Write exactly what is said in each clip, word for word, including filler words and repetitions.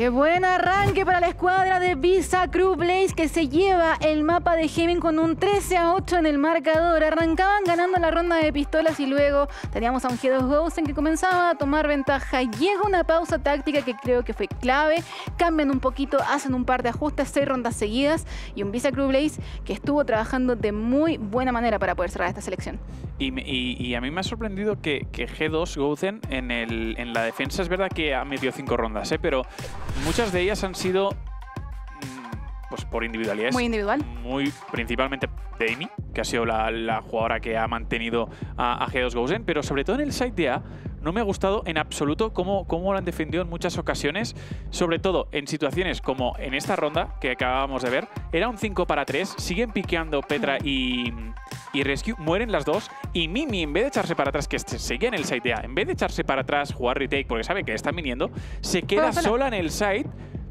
Qué buen arranque para la escuadra de Visa Crew Blaze, que se lleva el mapa de Heaven con un trece a ocho en el marcador. Arrancaban ganando la ronda de pistolas y luego teníamos a un G dos Ghosten que comenzaba a tomar ventaja. Llega una pausa táctica que creo que fue clave. Cambian un poquito, hacen un par de ajustes, seis rondas seguidas. Y un Visa Crew Blaze que estuvo trabajando de muy buena manera para poder cerrar esta selección. Y, y, y a mí me ha sorprendido que, que G dos Ghosten en, el, en la defensa es verdad que ha metido cinco rondas, ¿eh? Pero muchas de ellas han sido mmm, pues por individualidades. Muy individual. Muy, principalmente de Amy, que ha sido la, la jugadora que ha mantenido a, a G dos Ghosten, pero sobre todo en el side de A no me ha gustado en absoluto cómo, cómo lo han defendido en muchas ocasiones, sobre todo en situaciones como en esta ronda que acabamos de ver. Era un cinco para tres, siguen piqueando Petra y, y Rescue, mueren las dos, y Mimi, en vez de echarse para atrás, que seguía en el side de A, en vez de echarse para atrás, jugar retake, porque sabe que están viniendo, se queda sola en el side,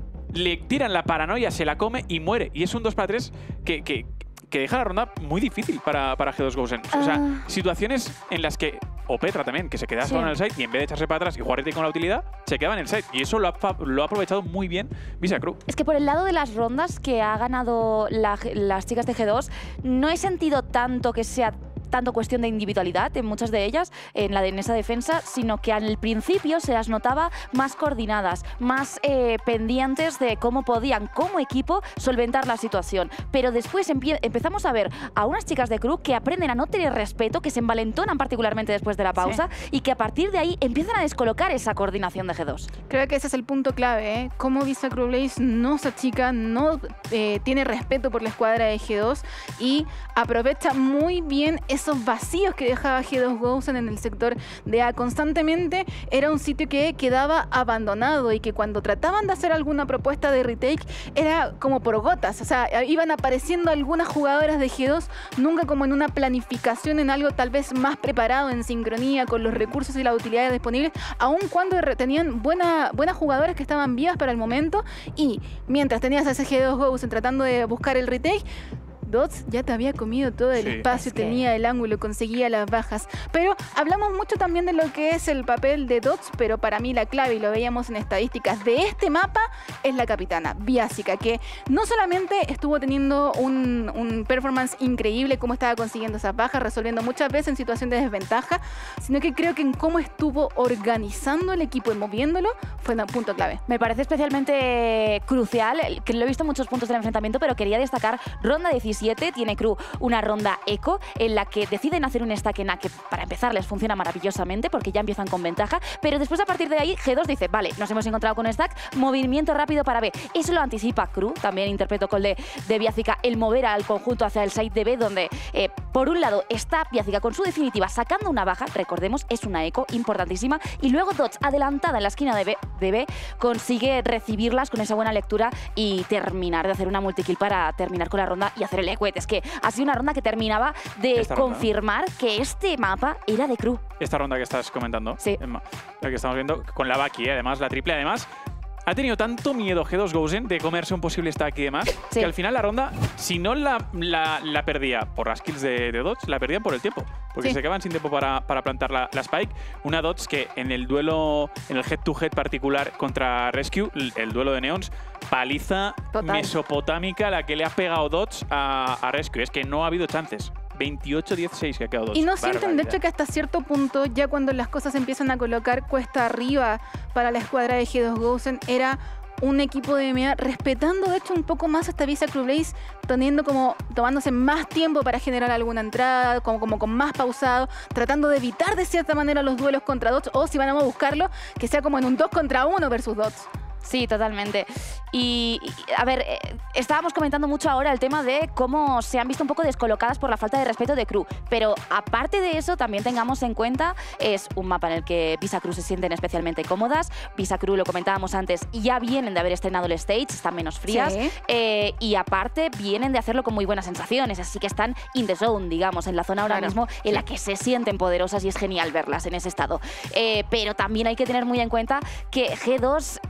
le tiran la paranoia, se la come y muere. Y es un dos para tres que, que, que deja la ronda muy difícil para, para G dos Ghosten. Uh. O sea, situaciones en las que, o Petra también, que se queda sí. sola en el side y en vez de echarse para atrás y jugar retake con la utilidad, se quedaba en el side. Y eso lo ha, lo ha aprovechado muy bien Visa Crew. Es que por el lado de las rondas que ha ganado la, las chicas de G dos, no he sentido tanto que sea tanto cuestión de individualidad en muchas de ellas, en, la de, en esa defensa, sino que al principio se las notaba más coordinadas, más eh, pendientes de cómo podían como equipo solventar la situación. Pero después empezamos a ver a unas chicas de crew que aprenden a no tener respeto, que se envalentonan particularmente después de la pausa sí. y que a partir de ahí empiezan a descolocar esa coordinación de G dos. Creo que ese es el punto clave, ¿eh? Cómo Visa Crew Blaze no se achica, no eh, tiene respeto por la escuadra de G dos y aprovecha muy bien esa esos vacíos que dejaba G dos Ghosten en el sector de A. Constantemente era un sitio que quedaba abandonado y que cuando trataban de hacer alguna propuesta de retake era como por gotas. O sea, iban apareciendo algunas jugadoras de G dos, nunca como en una planificación, en algo tal vez más preparado, en sincronía con los recursos y las utilidades disponibles, aun cuando tenían buena, buenas jugadoras que estaban vivas para el momento. Y mientras tenías a ese G dos Ghosten tratando de buscar el retake, Dots ya te había comido todo el sí, espacio, es que... tenía el ángulo, conseguía las bajas. Pero hablamos mucho también de lo que es el papel de Dots, pero para mí la clave, y lo veíamos en estadísticas de este mapa, es la capitana, Biasica, que no solamente estuvo teniendo un, un performance increíble, cómo estaba consiguiendo esas bajas, resolviendo muchas veces en situación de desventaja, sino que creo que en cómo estuvo organizando el equipo y moviéndolo fue un punto clave. Me parece especialmente crucial, que lo he visto en muchos puntos del enfrentamiento, pero quería destacar ronda diecisiete. Tiene Crew una ronda eco en la que deciden hacer un stack en A que para empezar les funciona maravillosamente porque ya empiezan con ventaja, pero después a partir de ahí G dos dice, vale, nos hemos encontrado con stack, movimiento rápido para B. Eso lo anticipa Crew, también interpreto con el de, de Biasica el mover al conjunto hacia el side de B, donde eh, por un lado está Biasica con su definitiva sacando una baja, recordemos, es una eco importantísima, y luego Dots adelantada en la esquina de B, de B consigue recibirlas con esa buena lectura y terminar de hacer una multikill para terminar con la ronda y hacer el equet. Es que ha sido una ronda que terminaba de Esta confirmar ronda, ¿no? que este mapa era de Crew. Esta ronda que estás comentando, sí. la que estamos viendo con la Baki, ¿eh? Además la triple, además ha tenido tanto miedo G dos Ghosten de comerse un posible stack y demás, sí. que al final la ronda, si no la, la, la perdía por las kills de, de Dots, la perdían por el tiempo. Porque sí. se quedaban sin tiempo para, para plantar la, la Spike. Una Dots que en el duelo, en el head-to-head particular contra Rescue, el duelo de Neons, paliza Total. mesopotámica la que le ha pegado Dots a, a Rescue. Es que no ha habido chances. veintiocho dieciséis que ha quedado Dots. Y no sienten, de hecho, que hasta cierto punto, ya cuando las cosas empiezan a colocar cuesta arriba para la escuadra de G dos Ghosten, era un equipo de M A respetando, de hecho, un poco más esta Visa Crew Blaze, teniendo como, tomándose más tiempo para generar alguna entrada, como, como con más pausado, tratando de evitar de cierta manera los duelos contra Dots, o si van a buscarlo, que sea como en un dos contra uno versus Dots. Sí, totalmente. Y, y, a ver, eh, estábamos comentando mucho ahora el tema de cómo se han visto un poco descolocadas por la falta de respeto de Crew. Pero aparte de eso, también tengamos en cuenta, es un mapa en el que Visa Crew se sienten especialmente cómodas. Visa Crew, lo comentábamos antes, ya vienen de haber estrenado el stage, están menos frías. Sí. Eh, y aparte, vienen de hacerlo con muy buenas sensaciones. Así que están in the zone, digamos, en la zona ahora claro. mismo en la que se sienten poderosas y es genial verlas en ese estado. Eh, pero también hay que tener muy en cuenta que G dos, eh, no te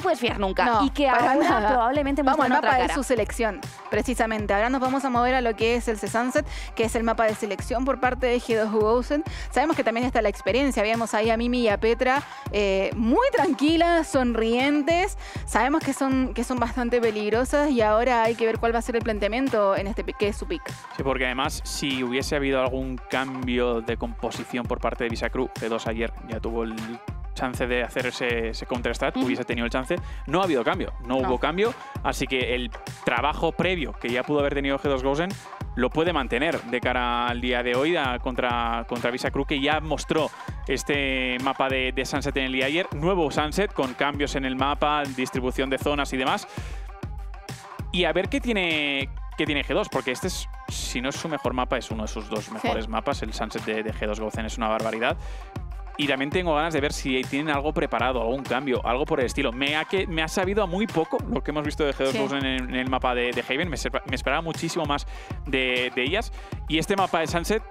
puedes fiar nunca. No, y que para ahora nada. probablemente Vamos al muestren mapa otra de cara. su selección, precisamente. Ahora nos vamos a mover a lo que es el C-Sunset, que es el mapa de selección por parte de G dos Gosen. Sabemos que también está la experiencia. Habíamos ahí a Mimi y a Petra eh, muy tranquilas, sonrientes. Sabemos que son, que son bastante peligrosas y ahora hay que ver cuál va a ser el planteamiento en este pick, que es su pick. Sí, porque además, si hubiese habido algún cambio de composición por parte de Visacru, G dos ayer ya tuvo el chance de hacer ese, ese counter-stat, mm. hubiese tenido el chance. No ha habido cambio, no, no hubo cambio, así que el trabajo previo que ya pudo haber tenido G dos Gosen lo puede mantener de cara al día de hoy a, contra, contra Visacru, que ya mostró este mapa de, de Sunset en el día de ayer. Nuevo Sunset con cambios en el mapa, distribución de zonas y demás. Y a ver qué tiene, qué tiene G dos, porque este es, si no es su mejor mapa, es uno de sus dos mejores sí. mapas. El Sunset de, de G dos Gosen es una barbaridad. Y también tengo ganas de ver si tienen algo preparado, algún cambio, algo por el estilo. Me ha, que, me ha sabido a muy poco lo que hemos visto de G dos Gosen sí. en, en el mapa de, de Haven. Me, me esperaba muchísimo más de, de ellas. Y este mapa de Sunset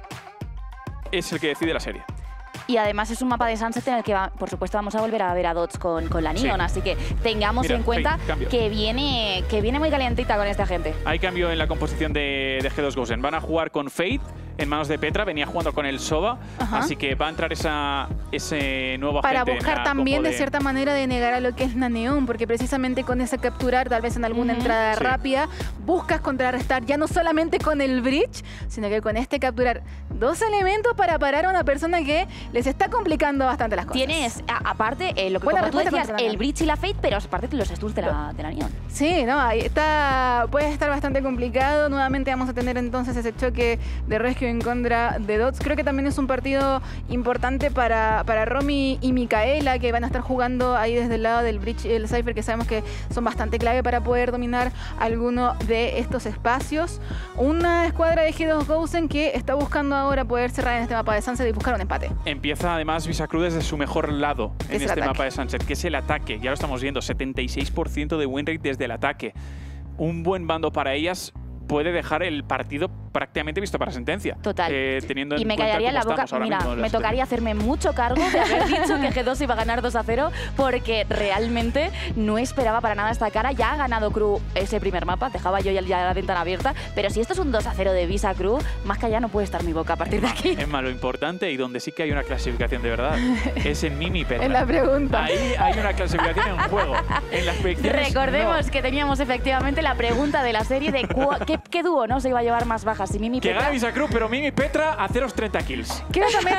es el que decide la serie. Y además es un mapa de Sunset en el que, va, por supuesto, vamos a volver a ver a Dots con, con la Neon. Sí. Así que tengamos Mira, en cuenta hey, que, viene, que viene muy calientita con esta gente. Hay cambio en la composición de, de G dos Gosen. Van a jugar con Fate en manos de Petra. Venía jugando con el Sova. Ajá. Así que va a entrar esa, ese nuevo Para agente. Para buscar también, de... de cierta manera, de negar a lo que es la Neon. Porque precisamente con ese capturar, tal vez en alguna uh-huh. entrada sí. rápida, buscas contrarrestar ya no solamente con el bridge, sino que con este capturar dos elementos para parar a una persona que les está complicando bastante las cosas. Tienes, a, aparte, eh, lo que como tú decías, el bridge y la Fate, pero aparte los stuns de la, de la Neon. Sí, no, ahí está, puede estar bastante complicado. Nuevamente vamos a tener entonces ese choque de Rescue en contra de Dots. Creo que también es un partido importante para, para Romy y Micaela, que van a estar jugando ahí desde el lado del bridge y el Cypher, que sabemos que son bastante clave para poder dominar alguno de estos espacios. Una escuadra de G dos Gosen que está buscando ahora poder cerrar en este mapa de Sunset y buscar un empate. Empieza además Visacru desde su mejor lado en es este mapa de Sunset, que es el ataque. Ya lo estamos viendo, setenta y seis por ciento de win rate desde el ataque. Un buen bando para ellas puede dejar el partido prácticamente visto para sentencia. Total. Eh, teniendo y en me callaría en la boca. Mira, me tocaría hacerme mucho cargo de haber dicho que G dos iba a ganar dos a cero, porque realmente no esperaba para nada esta cara. Ya ha ganado Cru ese primer mapa, dejaba yo ya la ventana abierta, pero si esto es un dos a cero de Visacru, más que allá no puede estar mi boca a partir de aquí. Es más, lo importante y donde sí que hay una clasificación de verdad es en Mimi y Petra. En la pregunta. Ahí hay una clasificación en juego. En las predicciones, recordemos no. que teníamos efectivamente la pregunta de la serie de qué, qué dúo no se iba a llevar más bajas, si Mimi y que Petra. gana Visacru, pero Mimi y Petra a cero treinta kills. Quiero también,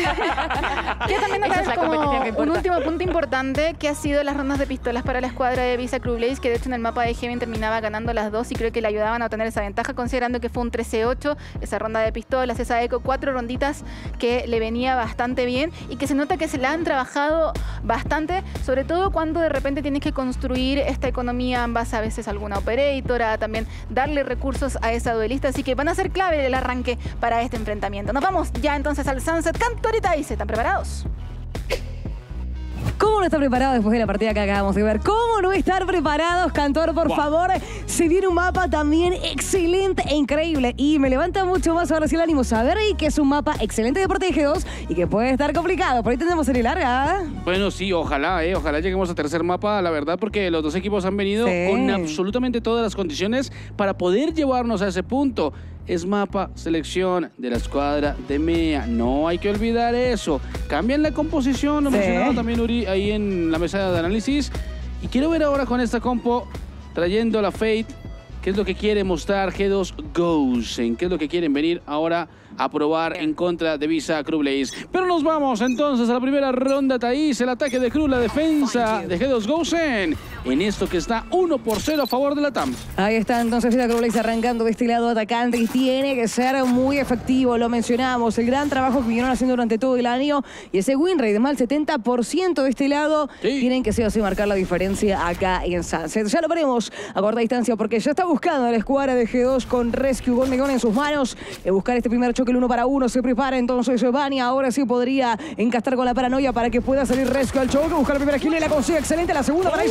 quiero también notar es como un último punto importante, que ha sido las rondas de pistolas para la escuadra de Visacru Blaze, que de hecho en el mapa de Heaven terminaba ganando las dos y creo que le ayudaban a obtener esa ventaja, considerando que fue un trece ocho, esa ronda de pistolas, esa eco, cuatro ronditas que le venía bastante bien y que se nota que se la han trabajado bastante, sobre todo cuando de repente tienes que construir esta economía en base a veces a alguna operator, a también darle recursos a esa duelista, así que van a ser clave el arranque para este enfrentamiento. Nos vamos ya entonces al Sunset. Cantorita dice, ¿están preparados? ¿Cómo no estar preparado después de la partida que acabamos de ver? ¿Cómo no estar preparados, Cantor? Por wow. favor, se viene un mapa también excelente e increíble. Y me levanta mucho más ahora sí el ánimo saber que es un mapa excelente de parte de G dos y que puede estar complicado. Por ahí tenemos serie larga. Bueno, sí, ojalá, eh, ojalá lleguemos a tercer mapa, la verdad, porque los dos equipos han venido sí. con absolutamente todas las condiciones para poder llevarnos a ese punto. Es mapa selección de la escuadra de Mea. No hay que olvidar eso. Cambian la composición, lo sí. mencionaba también Uri ahí en la mesa de análisis. Y quiero ver ahora con esta compo, trayendo la Fate, qué es lo que quiere mostrar G dos Gosen, qué es lo que quieren venir ahora a probar en contra de Visacru Blaze. Pero nos vamos entonces a la primera ronda, Thaís, el ataque de Cru, la defensa de G dos Gosen, en esto que está uno por cero a favor de la T A M. Ahí está entonces Visacru Blaze arrancando de este lado atacante y tiene que ser muy efectivo, lo mencionamos, el gran trabajo que vinieron haciendo durante todo el año y ese win rate de más del setenta por ciento de este lado, sí. tienen que sí o sí marcar la diferencia acá en Sunset. Ya lo veremos a corta distancia porque ya está buscando a la escuadra de G dos con Rescue Golden en sus manos, de buscar este primer choque, el uno para uno, se prepara entonces Vania, ahora sí podría encastar con la paranoia para que pueda salir Rescue al choque, buscar la primera kill y la consigue excelente, la segunda para eso también,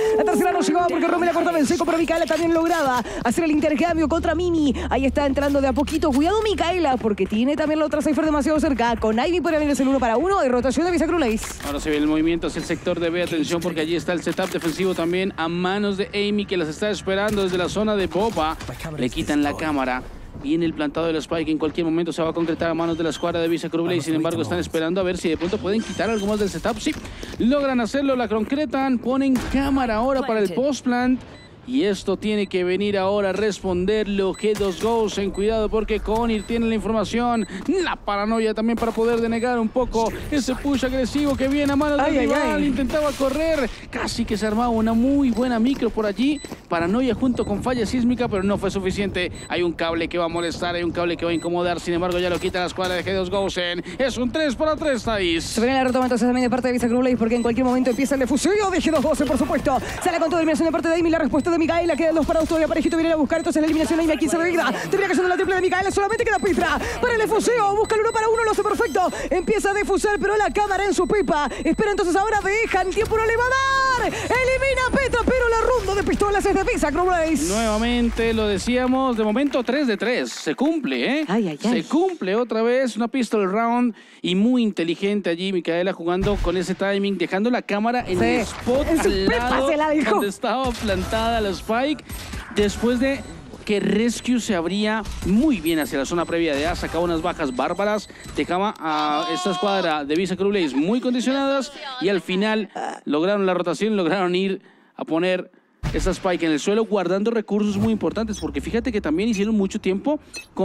La tercera no llegaba porque Romy la cortaba en seco, pero Micaela también lograba hacer el intercambio contra Mimi. Ahí está entrando de a poquito. Cuidado Micaela, porque tiene también la otra Cypher demasiado cerca. Con Ivy puede venir el uno para uno y rotación de Visa Crew Blaze. Ahora se ve el movimiento hacia el sector de B. Atención porque allí está el setup defensivo también a manos de Amy, que las está esperando desde la zona de Boba. Le quitan la cámara. Viene el plantado del Spike, en cualquier momento se va a concretar a manos de la escuadra de Visa Crew Blaze. Sin embargo, están esperando a ver si de pronto pueden quitar algo más del setup. Sí, logran hacerlo, la concretan, ponen cámara ahora para el post-plant. Y esto tiene que venir ahora a responderlo. G dos Gosen, cuidado porque Conir tiene la información. La paranoia también para poder denegar un poco ese push agresivo que viene a manos del rival. Intentaba correr, casi que se armaba una muy buena micro por allí. Paranoia junto con falla sísmica, pero no fue suficiente. Hay un cable que va a molestar, hay un cable que va a incomodar. Sin embargo, ya lo quita la escuadra de G dos Gosen. Es un tres para tres, Thais. Se viene la retoma entonces también de parte de Visa Crew Blaze, porque en cualquier momento empieza el defuseo de G dos Gosen, por supuesto. Sale con toda eliminación de parte de Amy. La respuesta de Micaela, quedan dos parados todavía. Parejito viene a buscar entonces la eliminación. Amy a quince de vida. Tendría que ser la triple de Micaela. Solamente queda Pitra para el defuseo. Busca el uno para uno. Lo hace perfecto. Empieza a defusar, pero la cámara en su pipa. Espera entonces ahora. Dejan. Tiempo no le va a dar. Elimina a Petra, pero la ronda de pistolas es de Visa Crew Blaze. Nuevamente lo decíamos. De momento tres de tres. Se cumple, ¿eh? Ay, ay, ay. Se cumple otra vez. Una pistol round. Y muy inteligente allí Micaela jugando con ese timing. Dejando la cámara en Sí. el spot En su al pipa lado se la dejó. donde estaba plantada la Spike. Después de que Rescue se abría muy bien hacia la zona previa de A, sacaba unas bajas bárbaras, dejaba a esta escuadra de Visa Crew Blaze muy condicionadas y al final lograron la rotación, lograron ir a poner esta Spike en el suelo, guardando recursos muy importantes, porque fíjate que también hicieron mucho tiempo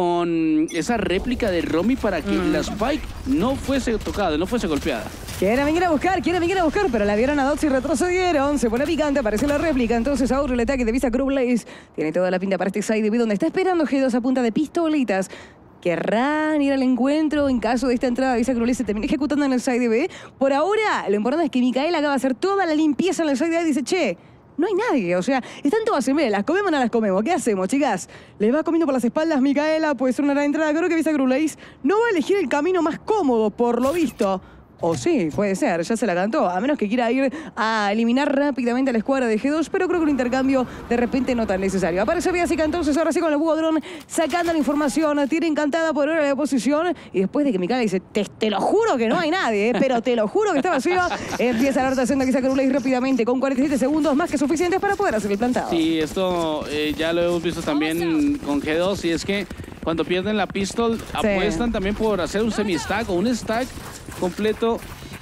con esa réplica de Romy para que mm. la Spike no fuese tocada, no fuese golpeada. Quieren venir a buscar, quieren venir a buscar, pero la vieron a Dots y retrocedieron. Se pone picante, aparece la réplica. Entonces ahora el ataque de Visa Crew Blaze tiene toda la pinta para este side B, donde está esperando G dos a punta de pistolitas. Querrán ir al encuentro en caso de esta entrada de Visa Crew Blaze se termine ejecutando en el side B. Por ahora, lo importante es que Micaela acaba de hacer toda la limpieza en el side A y dice, che, no hay nadie, o sea, están todas en medio, las comemos o no las comemos. ¿Qué hacemos, chicas? Les va comiendo por las espaldas Micaela, puede ser una gran entrada. Creo que Visa Crew Blaze no va a elegir el camino más cómodo, por lo visto. O sí, puede ser, ya se la cantó, a menos que quiera ir a eliminar rápidamente a la escuadra de G dos, pero creo que un intercambio de repente no tan necesario. Aparece Biasica entonces, ahora sí con el Bugodrón, sacando la información, tira encantada por hora de oposición, y después de que Micaela dice, te, te lo juro que no hay nadie, eh, pero te lo juro que está vacío, empieza la rotación de Visa Crew Blaze rápidamente, con cuarenta y siete segundos más que suficientes para poder hacer el plantado. Sí, esto eh, ya lo hemos visto también con G dos, y es que cuando pierden la pistol, sí. apuestan también por hacer un semi-stack o un stack completo,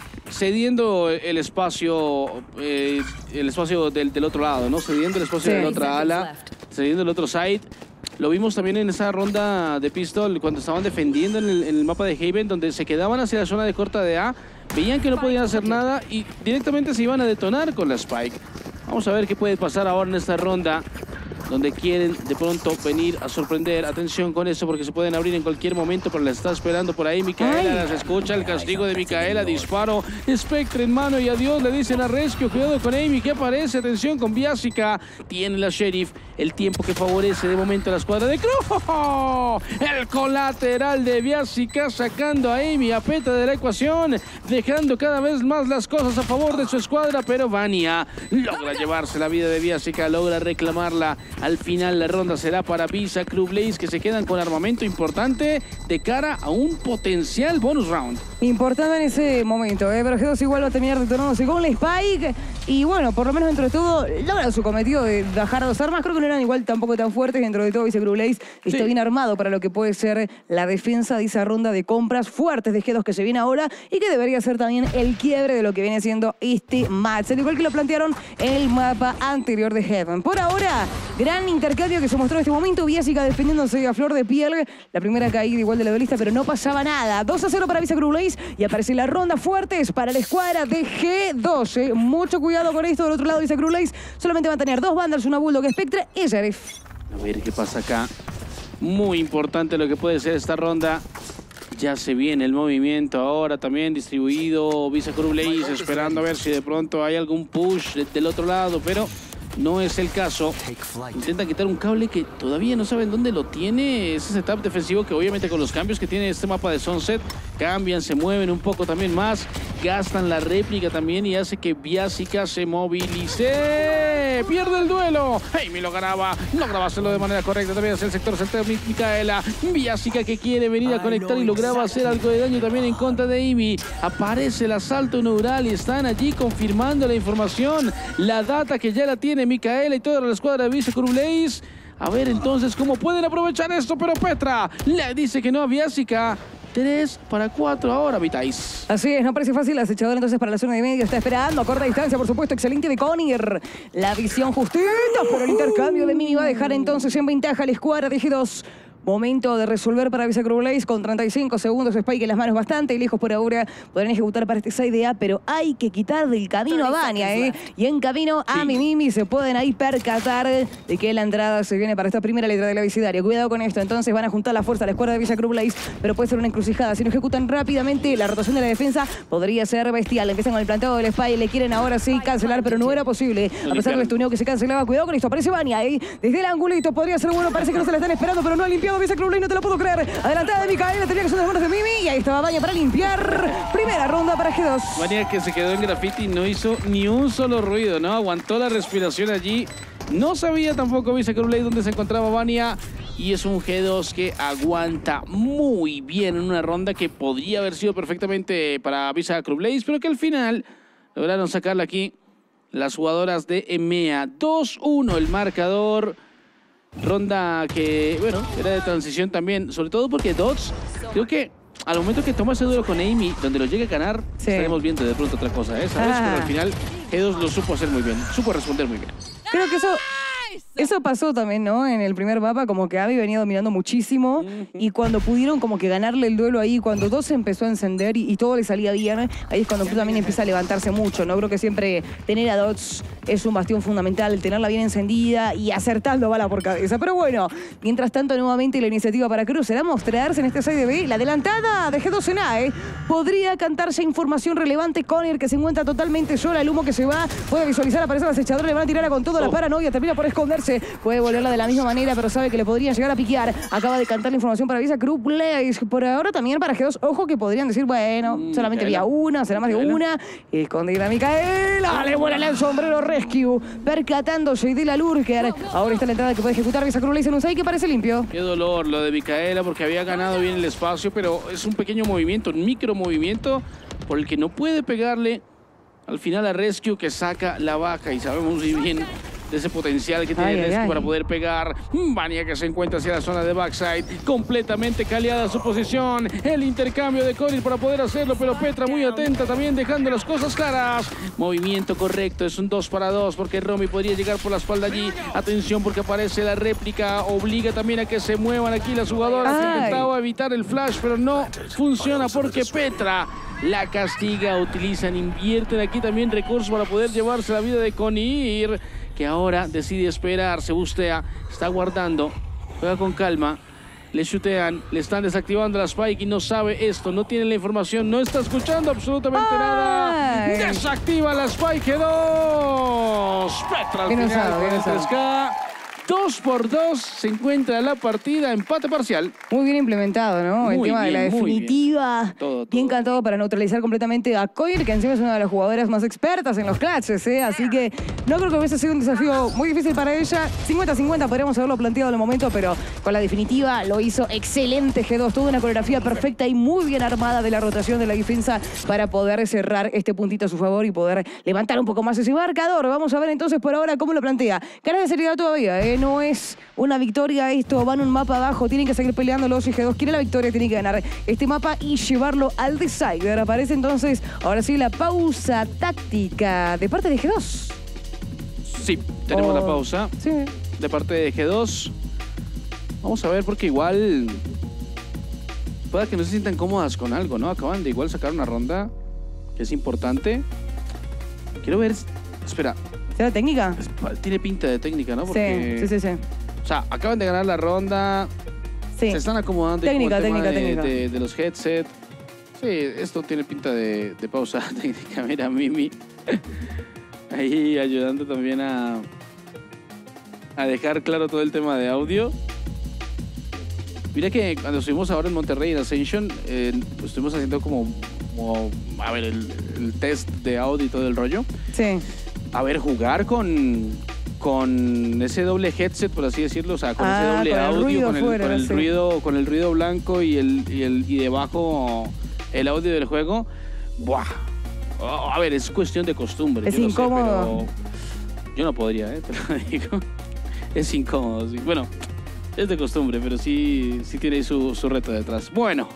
cediendo el espacio eh, el espacio del, del otro lado, ¿no? Cediendo el espacio sí. de la otra ala, cediendo el otro side. Lo vimos también en esa ronda de pistol cuando estaban defendiendo en el, en el mapa de Haven, donde se quedaban hacia la zona de corta de A, veían que no podían hacer nada y directamente se iban a detonar con la Spike. Vamos a ver qué puede pasar ahora en esta ronda, donde quieren de pronto venir a sorprender. Atención con eso porque se pueden abrir en cualquier momento, pero la está esperando por ahí Micaela. Las escucha el castigo de Micaela. Disparo, Spectre en mano y adiós. Le dicen a Rescue. Cuidado con Amy que aparece. Atención con Biasica. Tiene la Sheriff el tiempo que favorece de momento a la escuadra de Crew. ¡Oh! El colateral de Biasica sacando a Amy a Peta de la ecuación, dejando cada vez más las cosas a favor de su escuadra, pero Vania logra llevarse la vida de Biasica, logra reclamarla. Al final la ronda será para Visa Crew Blaze, que se quedan con armamento importante de cara a un potencial bonus round. Importante en ese momento, ¿eh? Pero G dos igual va a terminar detonándose con la Spike. Y bueno, por lo menos dentro de todo, logran su cometido de bajar dos armas. Creo que no eran igual tampoco tan fuertes. Dentro de todo, Visa Crew Blaze está sí. bien armado para lo que puede ser la defensa de esa ronda de compras fuertes de G dos que se viene ahora y que debería ser también el quiebre de lo que viene siendo este match. Al igual que lo plantearon en el mapa anterior de Heaven. Por ahora, gran intercambio que se mostró en este momento. Biasica defendiéndose a flor de piel. La primera caída igual de la duelista, pero no pasaba nada. dos a cero para Visa Crew Blaze y aparece la ronda fuertes para la escuadra de G dos. ¿eh? Mucho cuidado con esto. Del otro lado, Visa Crew Blaze solamente va a tener dos Vandals, una Bulldog Spectre y Sheriff. A ver qué pasa acá. Muy importante lo que puede ser esta ronda. Ya se viene el movimiento ahora también distribuido. Visa Crew Blaze esperando a ver si de pronto hay algún push del otro lado, pero no es el caso. Intenta quitar un cable que todavía no saben dónde lo tiene. Ese setup defensivo que obviamente con los cambios que tiene este mapa de Sunset, cambian, se mueven un poco también más, gastan la réplica también y hace que Biasica se movilice. pierde, pierde el duelo. Amy lo ganaba, lograba hacerlo de manera correcta. También hacia el sector central Micaela. Biasica que quiere venir a conectar y lograba hacer algo de daño también en contra de Amy. Aparece el asalto neural y están allí confirmando la información, la data que ya la tiene Micaela y toda la escuadra de Visa Crew Blaze. A ver entonces cómo pueden aprovechar esto, pero Petra le dice que no a Biasica. tres para cuatro ahora, Vitais. Así es, no parece fácil. La acechadora entonces para la zona de medio está esperando a corta distancia, por supuesto. Excelente de Conir. La visión justita, pero el intercambio de Mimi va a dejar entonces en ventaja a la escuadra de G dos. Momento de resolver para Visa Crew Blaze con treinta y cinco segundos. Spike en las manos bastante lejos por ahora. Podrán ejecutar para este side A, pero hay que quitar del camino a Vania, ¿eh? Y en camino a sí. Mimimi se pueden ahí percatar de que la entrada se viene para esta primera letra de la abecedario. Cuidado con esto. Entonces van a juntar la fuerza a la escuadra de Visa Crew Blaze, pero puede ser una encrucijada. Si no ejecutan rápidamente, la rotación de la defensa podría ser bestial. Empiezan con el planteo del Spike. Le quieren ahora sí cancelar, pero no era posible. A pesar del estuneo que se cancelaba. Cuidado con esto. Aparece Vania, ¿eh? Desde el angulito podría ser bueno. Parece que no se la están esperando, pero no ha limpiado Visa Crew Blaze, no te lo puedo creer. Adelantada de Micaela, tenía que ser de las manos de Mimi. Y ahí estaba Vania para limpiar. Primera ronda para G dos. Vania que se quedó en graffiti, no hizo ni un solo ruido, ¿no? Aguantó la respiración allí. No sabía tampoco Visa Crew Blaze dónde se encontraba Vania. Y es un G dos que aguanta muy bien en una ronda que podría haber sido perfectamente para Visa Crew Blaze, pero que al final lograron sacarla aquí las jugadoras de EMEA. dos uno el marcador. Ronda que, bueno, era de transición también, sobre todo porque Dodds, creo que al momento que toma ese duelo con Amy, donde lo llegue a ganar, sí. estaremos viendo de pronto otra cosa, ¿eh? ¿Sabes? Ah. Pero al final G dos lo supo hacer muy bien, supo responder muy bien. Creo que eso... Eso pasó también, ¿no? En el primer mapa, como que Abby venía dominando muchísimo uh-huh. y cuando pudieron como que ganarle el duelo ahí, cuando dos se empezó a encender y, y todo le salía bien, ahí es cuando Crew también empieza a levantarse mucho, ¿no? Creo que siempre tener a Dodds es un bastión fundamental, tenerla bien encendida y acertando bala por cabeza. Pero bueno, mientras tanto, nuevamente la iniciativa para Crew será mostrarse en este side B. La adelantada de G dos en A, ¿eh? Podría cantarse información relevante. Conir, que se encuentra totalmente sola, el humo que se va, puede visualizar, aparece la acechadora, le van a tirar a con todo, oh. la paranoia, termina por esconderse. Puede volverla de la misma manera, pero sabe que le podrían llegar a piquear. Acaba de cantar la información para Visa Crew Blaze. Por ahora también para G dos. Ojo que podrían decir, bueno, mm, solamente había una, será más de una. Escondida Micaela. Le vuela el sombrero Rescue. Percatándose de la Lurker. Ahora está la entrada que puede ejecutar Visa Crew Blaze en un side que parece limpio. Qué dolor lo de Micaela porque había ganado bien el espacio, pero es un pequeño movimiento, un micro movimiento por el que no puede pegarle al final a Rescue, que saca la vaca y sabemos muy bien de ese potencial que tiene ay, Rescue ay, para poder pegar. Vania que se encuentra hacia la zona de backside, completamente caleada su posición. El intercambio de Conir para poder hacerlo, pero Petra muy atenta también, dejando las cosas claras. Movimiento correcto, es un dos para dos porque Romy podría llegar por la espalda allí. Atención porque aparece la réplica, obliga también a que se muevan aquí las jugadoras. Ay. Intentaba evitar el flash, pero no funciona porque Petra la castiga. Utilizan, invierten aquí también recursos para poder llevarse la vida de Conir, que ahora decide esperar, se bustea, está guardando, juega con calma, le chutean, le están desactivando la Spike y no sabe esto, no tiene la información, no está escuchando absolutamente Ay. nada. Desactiva la Spike dos. Petra al final con el tres K. Dos por dos se encuentra la partida, empate parcial. Muy bien implementado, ¿no? Muy el tema bien, de la definitiva. Bien, todo, todo. bien cantado para neutralizar completamente a Conir, que encima es una de las jugadoras más expertas en los clutches, ¿eh? Así que no creo que hubiese sido un desafío muy difícil para ella. cincuenta cincuenta podríamos haberlo planteado en el momento, pero con la definitiva lo hizo excelente G dos. Toda una coreografía perfecta y muy bien armada de la rotación de la defensa para poder cerrar este puntito a su favor y poder levantar un poco más ese marcador. Vamos a ver entonces por ahora cómo lo plantea. Cara de seriedad todavía, ¿eh? No es una victoria esto, van un mapa abajo, tienen que seguir peleando los G dos, quiere la victoria, tiene que ganar este mapa y llevarlo al decider. Aparece entonces, ahora sí, la pausa táctica de parte de G dos. Sí, tenemos oh. la pausa sí. de parte de G dos. Vamos a ver porque igual pueda que no se sientan cómodas con algo, ¿no? Acaban de igual sacar una ronda que es importante. Quiero ver, espera. ¿Será técnica? Tiene pinta de técnica, ¿no? Porque, sí, sí, sí, sí. O sea, acaban de ganar la ronda. Sí. Se están acomodando. Técnica, el técnica, tema de, técnica. De, de los headsets. Sí, esto tiene pinta de, de pausa técnica. Mira, Mimi. Ahí ayudando también a, a dejar claro todo el tema de audio. Mira que cuando estuvimos ahora en Monterrey en Ascension, eh, pues estuvimos haciendo como, como a ver, el, el test de audio y todo el rollo. Sí. A ver, jugar con, con ese doble headset, por así decirlo, o sea, con Ah, ese doble con el audio, ruido con el, fuera, con el sí. ruido, con el ruido blanco y el, y el y debajo el audio del juego. Buah. Oh, a ver, es cuestión de costumbre. Es yo lo sé, incómodo. pero yo no podría, ¿eh? Te lo digo. Es incómodo, sí. Bueno, es de costumbre, pero sí, sí tiene su, su reto detrás. Bueno,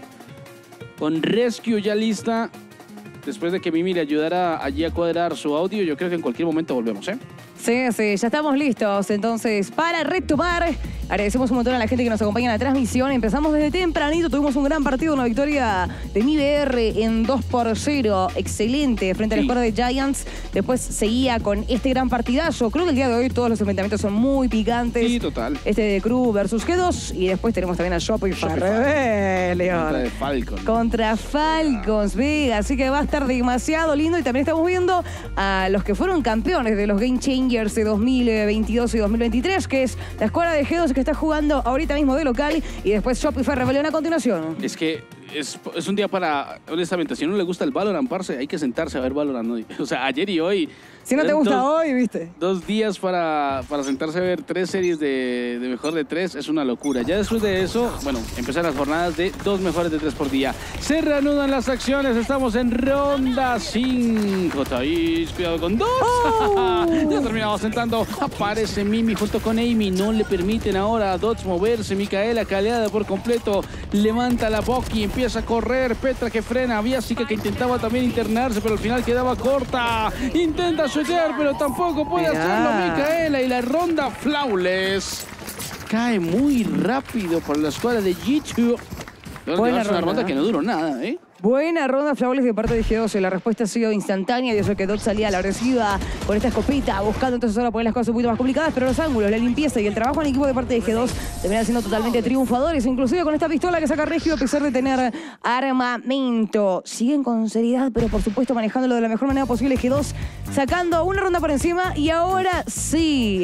con Rescue ya lista, después de que Mimi le ayudara allí a cuadrar su audio, yo creo que en cualquier momento volvemos, ¿eh? Sí, sí, ya estamos listos. Entonces, para retomar, agradecemos un montón a la gente que nos acompaña en la transmisión. Empezamos desde tempranito, tuvimos un gran partido, una victoria de M I B R en dos por cero. Excelente, frente Sí. al squad de Giants. Después seguía con este gran partidazo. Creo que el día de hoy todos los enfrentamientos son muy picantes. Sí, total. Este de Crew versus G dos. Y después tenemos también a Shopify Shopify. Rebellion. Contra de Falcon. Contra Falcons, Vega. Así que va a estar demasiado lindo. Y también estamos viendo a los que fueron campeones de los Game Changers de dos mil veintidós y dos mil veintitrés, que es la escuadra de G dos que está jugando ahorita mismo de local. Y después Shopify Rebellion a continuación. Es que es, es un día para, honestamente, si no le gusta el Valorant, parce, hay que sentarse a ver Valorant, ¿no? O sea, ayer y hoy. Si no te eran gusta dos, hoy, ¿viste? Dos días para, para sentarse a ver tres series de, de mejor de tres es una locura. Ya después de eso, bueno, empiezan las jornadas de dos mejores de tres por día. Se reanudan las acciones, estamos en ronda cinco. Thais, cuidado con dos. Oh. Ya terminamos sentando. Aparece Mimi junto con Amy. No le permiten ahora a Dots moverse. Micaela caleada por completo. Levanta la Bucky, empieza a correr. Petra que frena. Biasica que intentaba también internarse, pero al final quedaba corta. Intenta shotear, pero tampoco puede Mirá. hacerlo Micaela. Y la ronda flawless cae muy rápido por la escuadra de G dos. Buena Es una ronda. ronda que no duró nada, ¿eh? Buena ronda Flawless de parte de G dos. La respuesta ha sido instantánea. Y eso que Dot salía a la agresiva con esta escopeta, buscando entonces ahora poner las cosas un poquito más complicadas. Pero los ángulos, la limpieza y el trabajo en equipo de parte de G dos terminan siendo totalmente triunfadores. Inclusive con esta pistola que saca Regio, a pesar de tener armamento. Siguen con seriedad, pero por supuesto manejándolo de la mejor manera posible. G dos sacando una ronda por encima. Y ahora sí,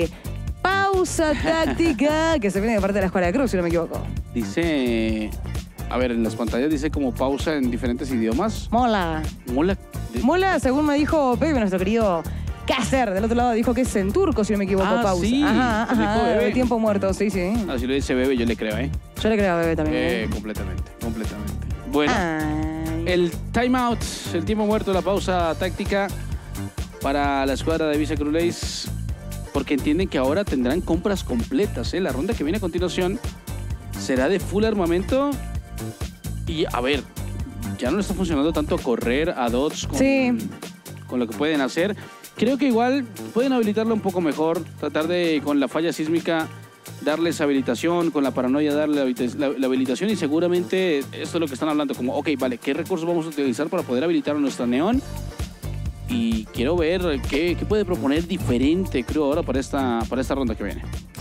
pausa táctica que se viene de parte de la escuadra de Cruz, si no me equivoco. Dice... A ver, en las pantallas dice como pausa en diferentes idiomas. Mola. Mola. de- Mola, según me dijo Pepe, nuestro querido Cácer, del otro lado, dijo que es en turco, si no me equivoco, Ah, pausa. sí, Ajá, dijo ajá, Bebe. de tiempo muerto, sí, sí. Ah, si lo dice Bebe, yo le creo, ¿eh? Yo le creo a Bebe también. Eh, ¿eh? completamente, completamente. Bueno, Ay. el timeout, el tiempo muerto, la pausa táctica para la escuadra de Visa Crulace, porque entienden que ahora tendrán compras completas, ¿eh? La ronda que viene a continuación será de full armamento. Y a ver, ya no le está funcionando tanto correr a dots con, Sí. con lo que pueden hacer. Creo que igual pueden habilitarlo un poco mejor, tratar de, con la falla sísmica, darles habilitación, con la paranoia darle la, habita- la- la habilitación y seguramente esto es lo que están hablando, como, ok, vale, ¿qué recursos vamos a utilizar para poder habilitar a nuestra neón? Y quiero ver qué, qué puede proponer diferente, creo, ahora para esta, para esta ronda que viene.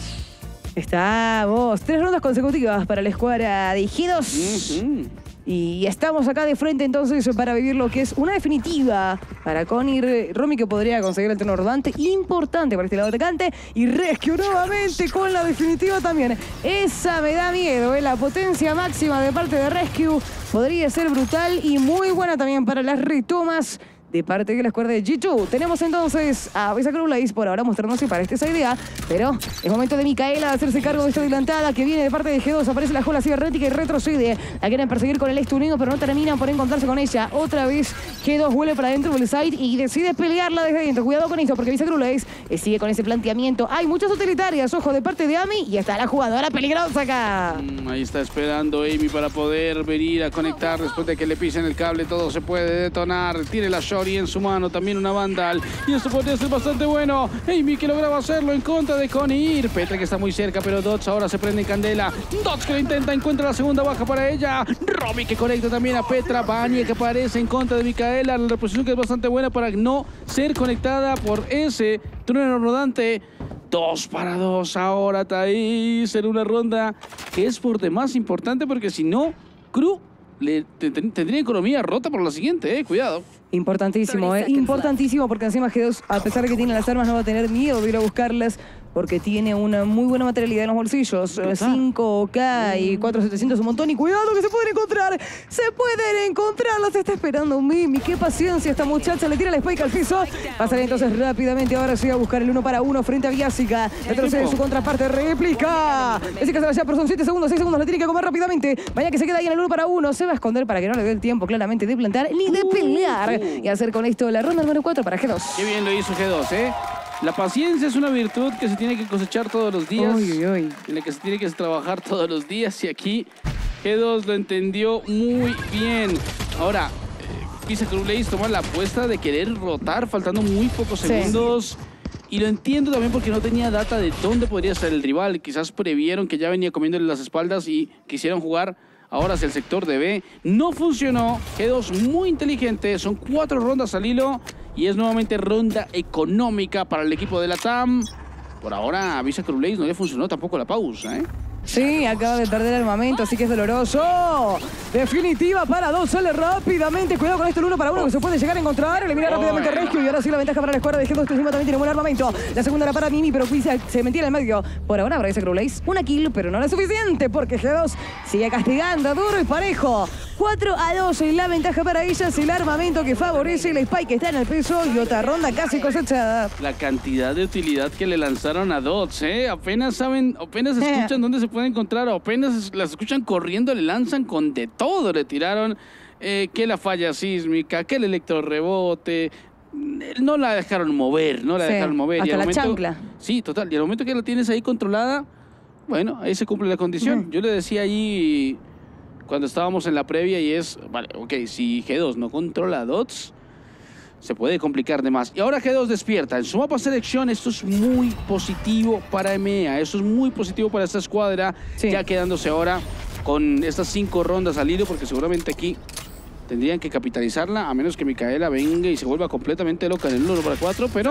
Estamos. Tres rondas consecutivas para la escuadra de G dos. Ujú. Y estamos acá de frente entonces para vivir lo que es una definitiva para Conir Romy, que podría conseguir el turno rodante importante para este lado atacante. Y Rescue nuevamente con la definitiva también. Esa me da miedo, ¿eh? La potencia máxima de parte de Rescue podría ser brutal y muy buena también para las retomas de parte de la escuadra de G dos. Tenemos entonces a Visa Crulace por ahora mostrándose para esta idea, pero es momento de Micaela de hacerse cargo de esta adelantada que viene de parte de G dos. Aparece la Jola cibernética y retrocede. La quieren perseguir con el Estunido, pero no terminan por encontrarse con ella. Otra vez G dos vuelve para adentro del site y decide pelearla desde dentro. Cuidado con esto porque Visa Crulace eh, sigue con ese planteamiento. Hay muchas utilitarias, ojo, de parte de Ami, y está la jugadora peligrosa acá. Mm, Ahí está esperando Amy para poder venir a conectar después de que le pisen el cable. Todo se puede detonar. Tiene la Shori en su mano, también una Vandal. Y esto podría ser bastante bueno. Amy que lograba hacerlo en contra de Conir. Petra que está muy cerca, pero Dots ahora se prende en candela. Dots que lo intenta, encuentra la segunda baja para ella. Romy que conecta también a Petra. Vania que aparece en contra de Micaela. La reposición que es bastante buena para no ser conectada por ese trueno rodante. Dos para dos ahora, Thais, en una ronda que es por demás importante porque si no, Crew le, te- te- tendría economía rota por la siguiente, eh, cuidado. Importantísimo, ¿eh? Importantísimo, porque encima G dos, a pesar de que tiene las armas, no va a tener miedo de ir a buscarlas. porque tiene una muy buena materialidad en los bolsillos. cinco K y cuatro mil setecientos, un montón. Y cuidado que se pueden encontrar. Se pueden encontrar. Los está esperando Mimi. Qué paciencia esta muchacha. Le tira la spike al piso. Va a salir entonces rápidamente. Ahora sí a buscar el uno para uno frente a Biasica. Retrocede su contraparte. Réplica. Biasica se va allá, pero son siete segundos. seis segundos. La tiene que comer rápidamente. Vaya que se queda ahí en el uno para uno. Se va a esconder para que no le dé el tiempo claramente de plantar ni de pelear. Y hacer con esto la ronda número cuatro para G dos. Qué bien lo hizo G dos, ¿eh? La paciencia es una virtud que se tiene que cosechar todos los días, uy, uy, uy. en la que se tiene que trabajar todos los días, y aquí G dos lo entendió muy bien. Ahora, eh, Visa Crew Blaze toma la apuesta de querer rotar faltando muy pocos Sí. segundos, y lo entiendo también porque no tenía data de dónde podría estar el rival. Quizás previeron que ya venía comiéndole las espaldas y quisieron jugar ahora hacia el sector de B. No funcionó. G dos muy inteligente. Son cuatro rondas al hilo y es nuevamente ronda económica para el equipo de la T A M. Por ahora a Visa Crew Blaze no le funcionó tampoco la pausa, ¿eh? Sí, acaba de perder armamento, así que es doloroso. Definitiva para dos, sale rápidamente. Cuidado con esto, el uno para uno que se puede llegar a encontrar. Elimina rápidamente a Rescue y ahora sí la ventaja para la escuadra de G dos. Este encima también tiene buen armamento. La segunda era para Mimi, pero Pisa se metía en el medio. Por ahora para Visa Crew Blaze, una kill, pero no la suficiente porque G dos sigue castigando duro y parejo. cuatro a dos en la ventaja para ellas. El armamento que favorece, el spike que está en el peso y otra ronda casi cosechada. La cantidad de utilidad que le lanzaron a Dots, ¿eh? Apenas saben, apenas escuchan dónde se puede encontrar, o apenas las escuchan corriendo, le lanzan con de todo, le tiraron eh, que la falla sísmica, que el electrorrebote. No la dejaron mover, no la Sí, dejaron mover. hasta y al la momento, chancla. Sí, total. Y al momento que la tienes ahí controlada, bueno, ahí se cumple la condición. Ujú. Yo le decía ahí cuando estábamos en la previa, y es, vale, ok, si G dos no controla a Dots, se puede complicar de más. Y ahora G dos despierta. En su mapa selección, esto es muy positivo para E M E A. Esto es muy positivo para esta escuadra. Sí. Ya quedándose ahora con estas cinco rondas al hilo, porque seguramente aquí tendrían que capitalizarla, a menos que Micaela venga y se vuelva completamente loca en el uno para cuatro. Pero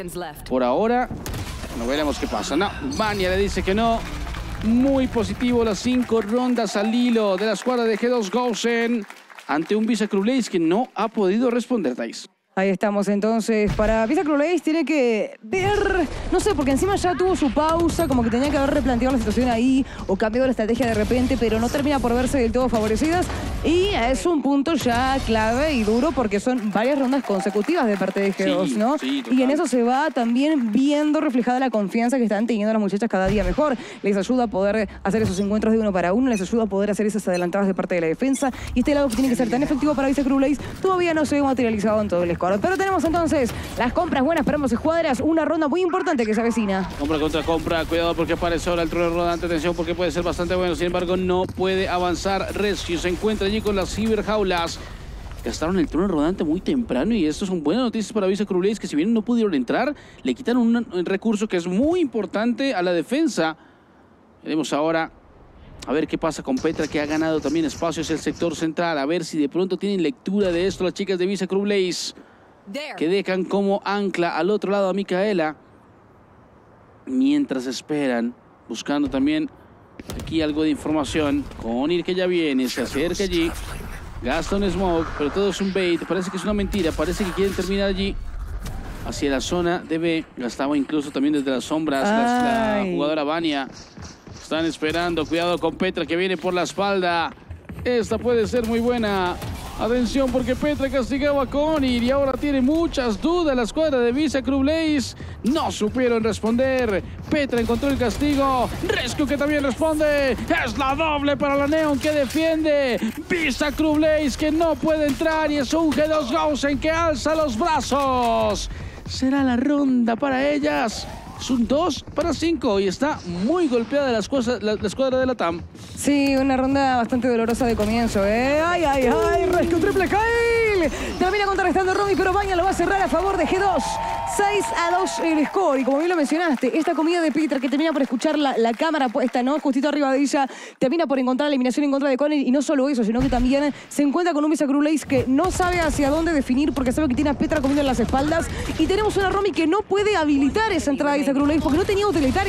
por ahora, no veremos qué pasa. No, Vania le dice que no. Muy positivo las cinco rondas al hilo de la escuadra de G dos Gosen ante un Visa Crew Blaze que no ha podido responder, Thais. Ahí estamos entonces. Para Visa Crew Blaze tiene que ver, no sé, porque encima ya tuvo su pausa, como que tenía que haber replanteado la situación ahí o cambiado la estrategia de repente, pero no termina por verse del todo favorecidas. Y es un punto ya clave y duro porque son varias rondas consecutivas de parte de G dos, Sí, ¿no? sí, total. Y en eso se va también viendo reflejada la confianza que están teniendo las muchachas cada día mejor. Les ayuda a poder hacer esos encuentros de uno para uno, les ayuda a poder hacer esas adelantadas de parte de la defensa. Y este lado que tiene que ser tan efectivo para Visa Crew Blaze todavía no se ve materializado en todo el squad. Pero tenemos entonces las compras buenas para ambas escuadras, una ronda muy importante que se avecina. Compra contra compra, cuidado porque aparece ahora el trono rodante, atención porque puede ser bastante bueno, sin embargo no puede avanzar. Rescue se encuentra allí con las ciberjaulas. Gastaron el trono rodante muy temprano y esto son buenas noticias para Visa Crew Blaze, que si bien no pudieron entrar, le quitaron un, un recurso que es muy importante a la defensa. Veremos ahora a ver qué pasa con Petra, que ha ganado también espacio hacia el sector central, a ver si de pronto tienen lectura de esto las chicas de Visa Crew Blaze, que dejan como ancla al otro lado a Micaela mientras esperan, buscando también aquí algo de información. Conir, que ya viene, se acerca allí, gasta un smoke, pero todo es un bait, parece que es una mentira, parece que quieren terminar allí hacia la zona de B. Gastaba incluso también desde las sombras las, la Ay. jugadora Vania. Están esperando, cuidado con Petra que viene por la espalda. Esta puede ser muy buena. Atención porque Petra castigaba a Conir y ahora tiene muchas dudas la escuadra de Visa Crew Blaze. No supieron responder. Petra encontró el castigo. Rescue que también responde. Es la doble para la Neon que defiende. Visa Crew Blaze que no puede entrar y es un G dos Gosen que alza los brazos. Será la ronda para ellas. Es un dos para cinco y está muy golpeada la, cosas, la, la escuadra de la T A M. Sí, una ronda bastante dolorosa de comienzo, ¿eh? ¡Ay, ay, ay! Rescue triple kill. Termina contrarrestando Romy, pero Baña lo va a cerrar a favor de G dos. seis a dos el score. Y como bien lo mencionaste, esta comida de Petra que termina por escuchar la, la cámara puesta, ¿no? Justito arriba de ella, termina por encontrar la eliminación en contra de Conir. Y no solo eso, sino que también se encuentra con un Visa Crew Blaze que no sabe hacia dónde definir porque sabe que tiene a Petra comiendo en las espaldas. Y tenemos una Romy que no puede habilitar esa entrada de Visa Crew Blaze porque no tenía utilitarias.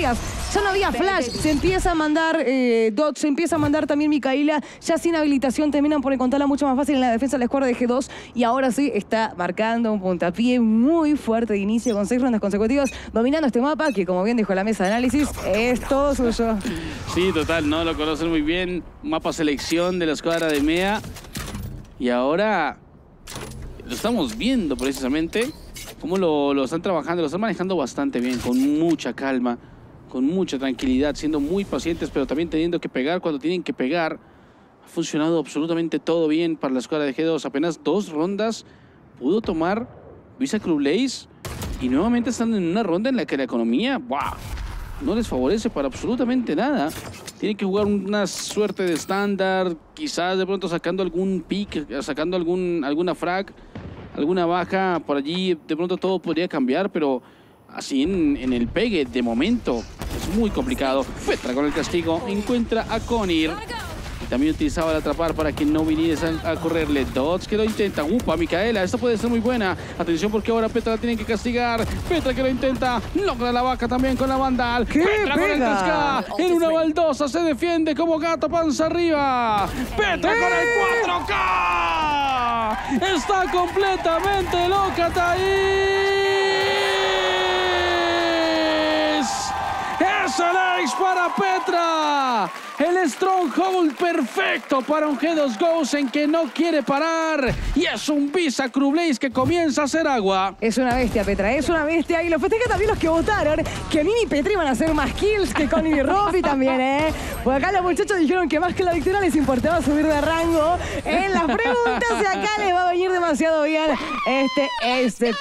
Ya no había flash. Se empieza a mandar eh, Dot, se empieza a mandar también Micaela. Ya sin habilitación terminan por encontrarla mucho más fácil en la defensa de la escuadra de G dos. Y ahora sí está marcando un puntapié muy fuerte de inicio con seis rondas consecutivas, dominando este mapa que, como bien dijo la mesa de análisis, es todo suyo. Sí, total, no lo conocen muy bien. Mapa selección de la escuadra de M E A. Y ahora lo estamos viendo precisamente cómo lo, lo están trabajando, lo están manejando bastante bien, con mucha calma, con mucha tranquilidad, siendo muy pacientes, pero también teniendo que pegar cuando tienen que pegar. Ha funcionado absolutamente todo bien para la escuadra de G dos. Apenas dos rondas pudo tomar Visa Crew Blaze y nuevamente están en una ronda en la que la economía, ¡buah!, no les favorece para absolutamente nada. Tienen que jugar una suerte de estándar, quizás de pronto sacando algún pick, sacando algún, alguna frag, alguna baja por allí. De pronto todo podría cambiar, pero así en, en el pegue, de momento, es muy complicado. Petra con el castigo encuentra a Conir. También utilizaba el atrapar para que no viniesen a correrle. Dots que lo intenta. Upa, Micaela, esta puede ser muy buena. Atención porque ahora Petra la tienen que castigar. Petra que lo intenta. Logra la vaca también con la Vandal. ¿Qué Petra pega? con el casca. En una baldosa se defiende como gato panza arriba. Petra con el cuatro K. Está completamente loca, Thaís. Es el ace para Petra. El stronghold perfecto para un G dos Gozen que no quiere parar. Y es un Visa Crew Blaze que comienza a hacer agua. Es una bestia, Petra, es una bestia. Y lo festeja también los que votaron, que Nini y Petri van a hacer más kills que Connie y Robbie también, ¿eh? Por acá los muchachos dijeron que más que la victoria les importaba subir de rango. En las preguntas de acá les va a venir demasiado bien este, este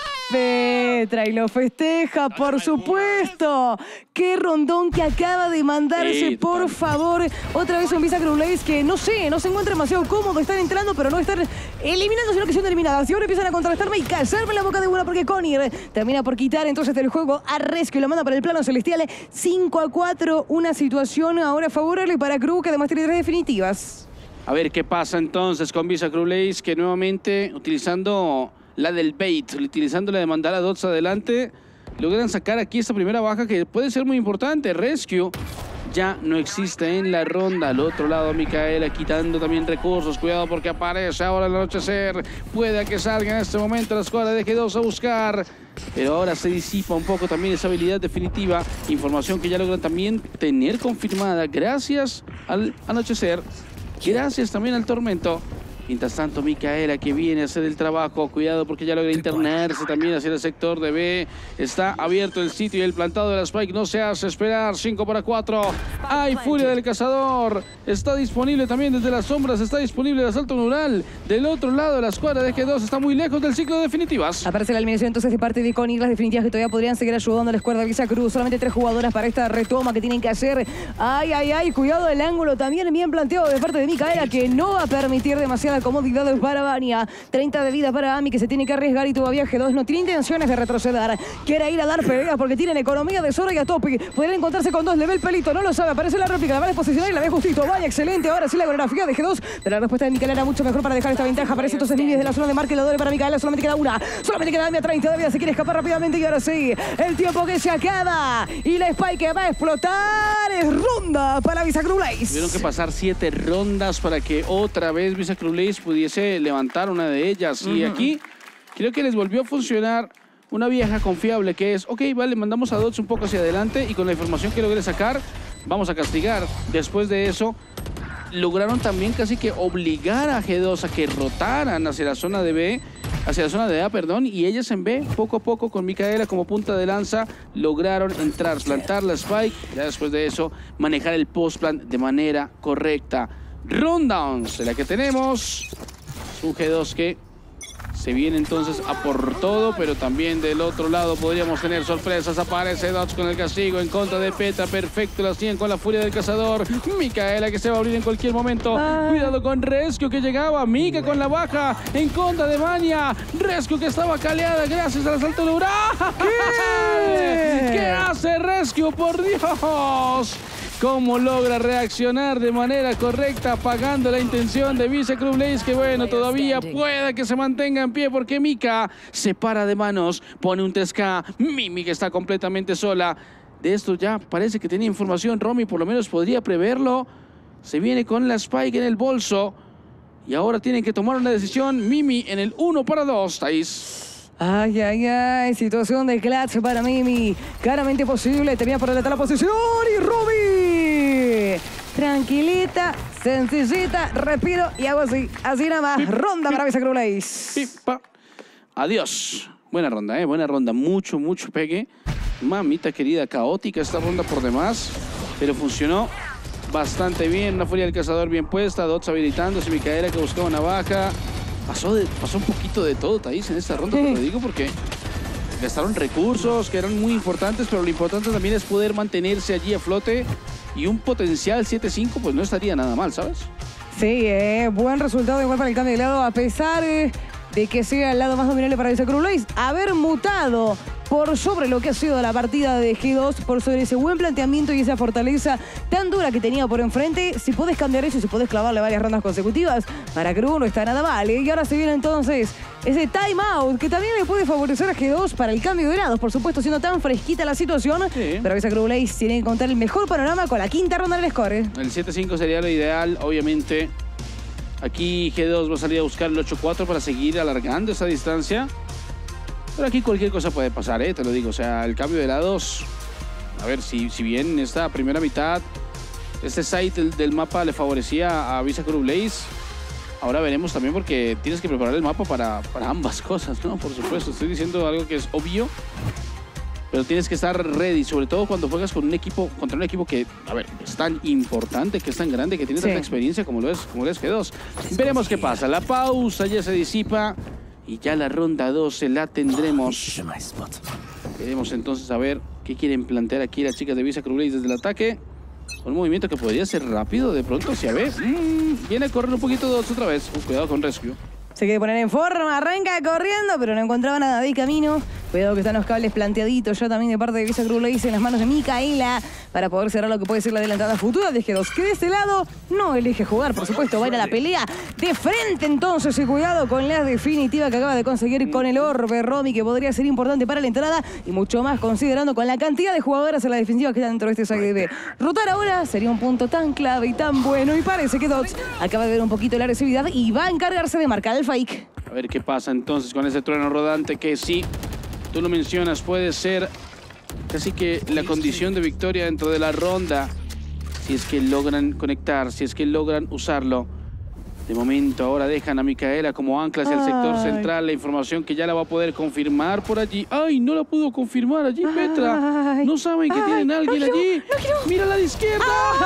Petra. Y lo festeja, por supuesto. Qué rondón que acaba de mandarse, Sí, por total. favor. Otra vez un Visa Crew Blaze que no sé, no se encuentra demasiado cómodo. Están entrando, pero no están eliminando, sino que siendo eliminadas. Y ahora empiezan a contrastarme y calzarme la boca de una porque Conir termina por quitar entonces del juego a Rescue y lo manda para el plano celestial. cinco a cuatro, una situación ahora favorable para Crew, que además tiene tres definitivas. A ver qué pasa entonces con Visa Crew Blaze, que nuevamente utilizando la del bait, utilizando la de mandar a Dots adelante, logran sacar aquí esta primera baja que puede ser muy importante. Rescue ya no existe en la ronda. Al otro lado, Micaela quitando también recursos. Cuidado porque aparece ahora el anochecer. Puede que salga en este momento la escuadra de G dos a buscar. Pero ahora se disipa un poco también esa habilidad definitiva. Información que ya logran también tener confirmada gracias al anochecer. Gracias también al tormento. Mientras tanto, Micaela que viene a hacer el trabajo. Cuidado porque ya logra internarse también hacia el sector de B. Está abierto el sitio y el plantado de la Spike no se hace esperar. cinco para cuatro. Hay furia del cazador. Está disponible también desde las sombras. Está disponible el asalto neural. Del otro lado, la escuadra de G dos está muy lejos del ciclo de definitivas. Aparece la eliminación entonces de parte de Connie, las definitivas que todavía podrían seguir ayudando a la escuadra de Visa Crew. Solamente tres jugadoras para esta retoma que tienen que hacer. Ay, ay, ay, cuidado el ángulo también bien planteado de parte de Micaela, que no va a permitir demasiada comodidad para Vania. treinta de vida para Ami, que se tiene que arriesgar y todavía G dos no tiene intenciones de retroceder. Quiere ir a dar peleas porque tienen economía de Zora y a tope. Podrían encontrarse con dos level pelito, no lo sabe. Aparece la réplica, la va a posicionar y la ve justito. Vaya, excelente. Ahora sí la coreografía de G dos. Pero la respuesta de Micaela era mucho mejor para dejar esta ventaja. Aparece entonces Nini desde la zona de marca y la doble para Micaela. Solamente queda una. Solamente queda Ami a treinta de vida. Se quiere escapar rápidamente y ahora sí. El tiempo que se acaba. Y la Spike que va a explotar. Es ronda para Visa Crew Blaze. Tuvieron que pasar siete rondas para que otra vez Visa Crew Blaze pudiese levantar una de ellas. Uh-huh. Y aquí creo que les volvió a funcionar una vieja confiable que es, ok, vale, mandamos a Dots un poco hacia adelante y con la información que logre sacar, vamos a castigar. Después de eso, lograron también casi que obligar a G dos a que rotaran hacia la zona de B, hacia la zona de A, perdón, y ellas en B, poco a poco con Micaela como punta de lanza, lograron entrar, plantar la Spike, ya después de eso, manejar el post-plant de manera correcta. Rundowns de la que tenemos. Un G dos que se viene entonces a por todo, pero también del otro lado podríamos tener sorpresas. Aparece Dots con el castigo en contra de Petra. Perfecto, la siguen con la furia del cazador. Micaela que se va a abrir en cualquier momento. Ah. Cuidado con Rescue que llegaba. Mika con la baja en contra de Vania. Rescue que estaba caleada gracias al asalto de Urá. ¿Qué? ¿Qué hace Rescue? Por Dios. Cómo logra reaccionar de manera correcta, apagando la intención de Visa Crew Blaze, que bueno, todavía pueda que se mantenga en pie porque Mika se para de manos, pone un tres K, Mimi que está completamente sola. de esto ya parece que tenía información. Romy por lo menos podría preverlo. Se viene con la Spike en el bolso. Y ahora tienen que tomar una decisión. Mimi en el uno para dos, Thais. Ay, ay, ay. Situación de clutch para Mimi. Claramente posible. Tenía por detrás la posición. Y Romy. Tranquilita, sencillita. Respiro y hago así. Así nada más. Pip, ronda pip, para Visa Crew Blaze. Pipa. Adiós. Buena ronda, ¿eh? Buena ronda. Mucho, mucho pegue. Mamita querida, caótica esta ronda por demás. Pero funcionó bastante bien. Una furia del cazador bien puesta. Dots habilitándose. Micaela que buscaba una baja. Pasó, de, pasó un poquito de todo, Thais, en esta ronda. Te lo digo porque gastaron recursos que eran muy importantes. Pero lo importante también es poder mantenerse allí a flote. Y un potencial siete cinco pues no estaría nada mal, ¿sabes? Sí, eh, buen resultado igual para el cambio de lado. A pesar eh, de que sea el lado más dominable para Visa Crew Blaze. Haber mutado por sobre lo que ha sido la partida de G dos, por sobre ese buen planteamiento y esa fortaleza tan dura que tenía por enfrente. Si podés cambiar eso y si podés clavarle varias rondas consecutivas, para Crew no está nada mal, ¿eh? Y ahora se viene entonces ese timeout que también le puede favorecer a G dos para el cambio de lados, por supuesto siendo tan fresquita la situación. Sí. Pero Visa Crew Blaze tiene que contar el mejor panorama con la quinta ronda del score. El siete cinco sería lo ideal, obviamente. Aquí G dos va a salir a buscar el ocho cuatro para seguir alargando esa distancia. Pero aquí cualquier cosa puede pasar, ¿eh? Te lo digo. O sea, el cambio de lados... A ver, si, si bien esta primera mitad, este site del, del mapa le favorecía a Visa Crew Blaze, ahora veremos también porque tienes que preparar el mapa para, para ambas cosas, ¿no? Por supuesto, estoy diciendo algo que es obvio, pero tienes que estar ready, sobre todo cuando juegas con un equipo, contra un equipo que, a ver, es tan importante, que es tan grande, que tiene sí. tanta experiencia como lo es, como lo es G dos. Veremos qué pasa. La pausa ya se disipa. Y ya la ronda doce la tendremos. Queremos entonces saber qué quieren plantear aquí las chicas de Visa Crew Blaze desde el ataque. Un movimiento que podría ser rápido de pronto, si a ver. Mmm, viene a correr un poquito dos otra vez. Uh, cuidado con Rescue. Se quiere poner en forma, arranca corriendo, pero no encontraba nada de camino. Cuidado que están los cables planteaditos ya también de parte de Visa Crew Blaze en las manos de Micaela para poder cerrar lo que puede ser la adelantada futura de G dos. Que de este lado no elige jugar, por supuesto, va a ir a la pelea de frente entonces. Y cuidado con la definitiva que acaba de conseguir con el Orbe Romy, que podría ser importante para la entrada y mucho más considerando con la cantidad de jugadoras en la definitiva que está dentro de este side B. Rotar ahora sería un punto tan clave y tan bueno y parece que Dots acaba de ver un poquito la agresividad y va a encargarse de marcar el fake. A ver qué pasa entonces con ese trueno rodante que sí, tú lo mencionas, puede ser casi que la condición de victoria dentro de la ronda. Si es que logran conectar, si es que logran usarlo. De momento ahora dejan a Micaela como ancla hacia el sector Ay. central. La información que ya la va a poder confirmar por allí. ¡Ay! No la pudo confirmar allí, Petra. Ay. No saben que Ay. tienen a alguien no quiero, allí. No quiero. ¡Mira la de izquierda!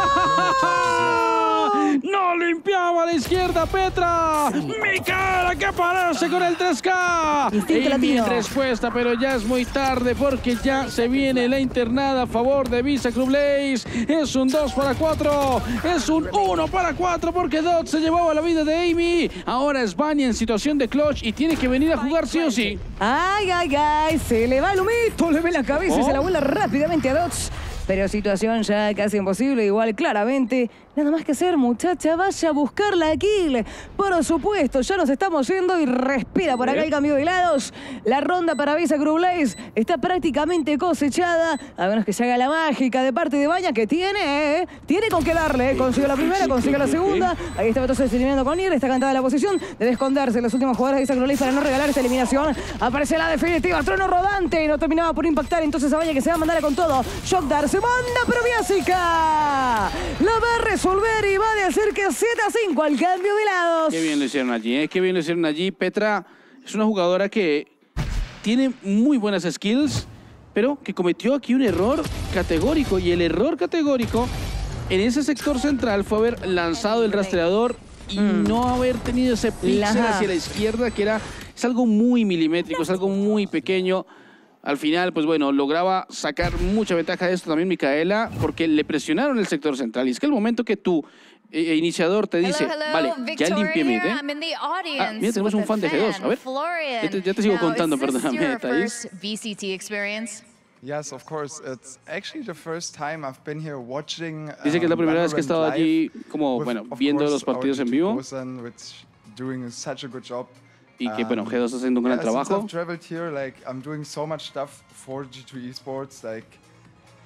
¡No limpiaba a la izquierda, Petra! ¡Micaela que aparece con el tres K! Amy en respuesta, pero ya es muy tarde porque ya se viene la internada a favor de Visa Crew Blaze. Es un dos para cuatro. Es un uno para cuatro porque Dot se llevaba la vida de Amy. Ahora es Vania en situación de clutch y tiene que venir a jugar sí o sí. ¡Ay, ay, ay! Se le va el humito, le ve la cabeza oh. y se la vuela rápidamente a Dots. Pero situación ya casi imposible, igual claramente. Nada más que hacer, muchacha, vaya a buscar la kill. Por supuesto, ya nos estamos yendo y respira por acá el cambio de lados. La ronda para Visa Crew Blaze está prácticamente cosechada, a menos que se haga la mágica de parte de Baña, que tiene, ¿eh? Tiene con qué darle. Consigue la primera, consigue la segunda. Ahí está entonces eliminando con Nier, está cantada la posición. Debe esconderse los últimos jugadores de Visa Crew Blaze para no regalar esta eliminación. Aparece la definitiva, trono rodante y no terminaba por impactar. Entonces a Baña que se va a mandar con todo. Shockdar se manda, pero Biasica la va a resolver y va a decir que siete a cinco al cambio de lados. Qué bien lo hicieron allí, ¿eh? Qué bien lo hicieron allí. Petra es una jugadora que tiene muy buenas skills, pero que cometió aquí un error categórico. Y el error categórico en ese sector central fue haber lanzado el rastreador y mm. no haber tenido ese píxel hacia la izquierda, que era, es algo muy milimétrico, es algo muy pequeño. Al final, pues bueno, lograba sacar mucha ventaja de esto también Micaela, porque le presionaron el sector central. Y es que el momento que tu eh, iniciador te dice, hello, hello, vale, Victoria, ya limpiame, ¿eh? Ah, mira, tenemos un fan de G dos. A ver, ya te, ya te sigo Now, contando, perdóname, Thais. Yes, of course. It's actually the first time I've been here watching. Um, Dice que es la primera vez que he estado allí, como, bueno, viendo los partidos en vivo. Doing such a good job. Y que, bueno, G dos está haciendo un gran yeah, trabajo. I've traveled here, like, I'm doing so much stuff for G two Esports, like,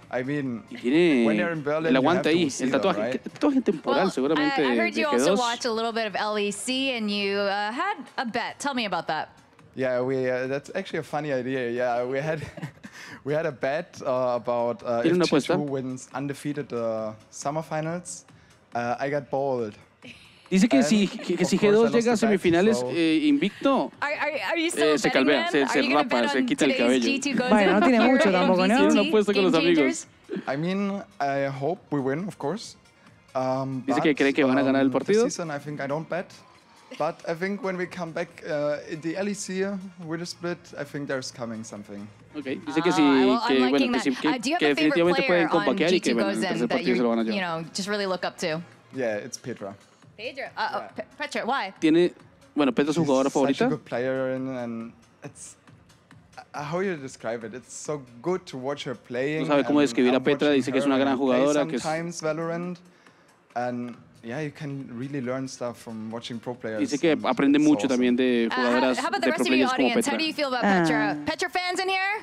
I mean, Y tiene when you're in Berlin, el you aguante have to ahí, see el them, tatuaje. right? ¿Qué tatuaje temporal Well, seguramente I, I heard de you G also dos. watch a little bit of L E C and you uh, had a bet. Tell me about that. Yeah, we. Uh, that's actually a funny idea. Yeah, we had we had a bet uh, about uh, ¿Tiene una if G two apuesta? wins undefeated uh, summer finals. Uh, I got bowled. Dice que And, si, que, que of si course, G dos I lost llega a the bet, semifinales so- eh, invicto, Are, are, are you still Eh, a se betting calvea, man? se- Are se you gonna rapa, bet se on quita el today's cabello. G two Gozen Bueno, no tiene here mucho in tampoco, ¿no? V C T? Tiene una apuesta con Game los amigos. Changers? I mean, I hope we win, of course. Um, Dice que but, cree que van a ganar el um, partido. This season, I think I don't bet. But I think when we come back uh, in the L E C with a split, I think there's coming something. okay. Dice que, si, Ah, well, que, I'm bueno, liking que, that. si- que, Uh, do you have que a favorite definitivamente player pueden on compaquear y que G two bueno, el Gozen tercer that partido se lo van a you, you llevar. know, just really look up to? Yeah, it's Petra. Pedro. Uh, oh, Pe- Petra, why? Tiene, bueno, Petra es su She's jugadora such a favorita. good player, and, and it's uh, how you describe it. It's so good to watch her playing. No sabe cómo and describir a I'm Petra, watching dice que es her una gran when I play jugadora, que es- Sometimes Valorant, and yeah, you can really learn stuff from watching pro players. Dice que and aprende it's mucho awesome. también de Uh, how, jugadoras how about the de rest pro of your players como audience? Petra. How do you feel about Ah. Petra? Petra fans in here?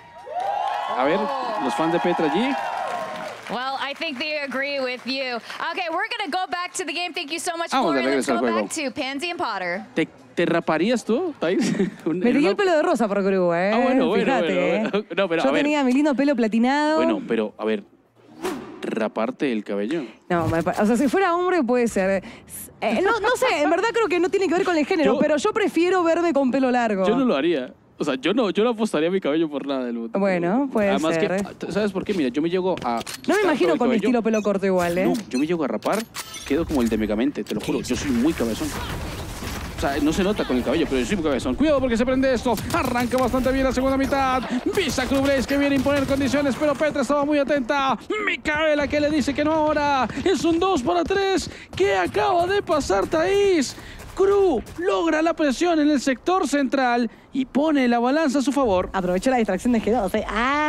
A ver, los fans de Petra allí. Well, I think they agree with you. Okay, we're going to go back to the game. Thank you so much, Vamos de Florian. Let's regreso go al juego. back to Pansy and Potter. ¿Te, te raparías tú, Thais? Un- Me en teñí una- el pelo de rosa por Cru, ¿eh? Ah, bueno, bueno, Fíjate, bueno, bueno. ¿eh? No, pero, Yo a ver. tenía mi lindo pelo platinado. Bueno, pero, a ver, raparte el cabello. No, me pa- o sea, si fuera hombre puede ser. Eh, no, no sé, en verdad creo que no tiene que ver con el género, Yo- pero yo prefiero verme con pelo largo. Yo no lo haría. O sea, yo no, yo no apostaría mi cabello por nada del mundo. Bueno, puede Además ser. que, ¿sabes por qué? Mira, yo me llego a... No me imagino el con mi cabello. estilo pelo corto igual, ¿eh? No, yo me llego a rapar, quedo como el de Megamente, te lo juro. Yo soy muy cabezón. O sea, no se nota con el cabello, pero yo soy muy cabezón. Cuidado porque se prende esto. Arranca bastante bien la segunda mitad. Visa Club Blaze que viene a imponer condiciones, pero Petra estaba muy atenta. Micaela que le dice que no ahora. Es un dos para tres. ¿Qué acaba de pasar, Thais? Cru logra la presión en el sector central y pone la balanza a su favor. Aprovecho la distracción de G dos. ¿eh? Ah,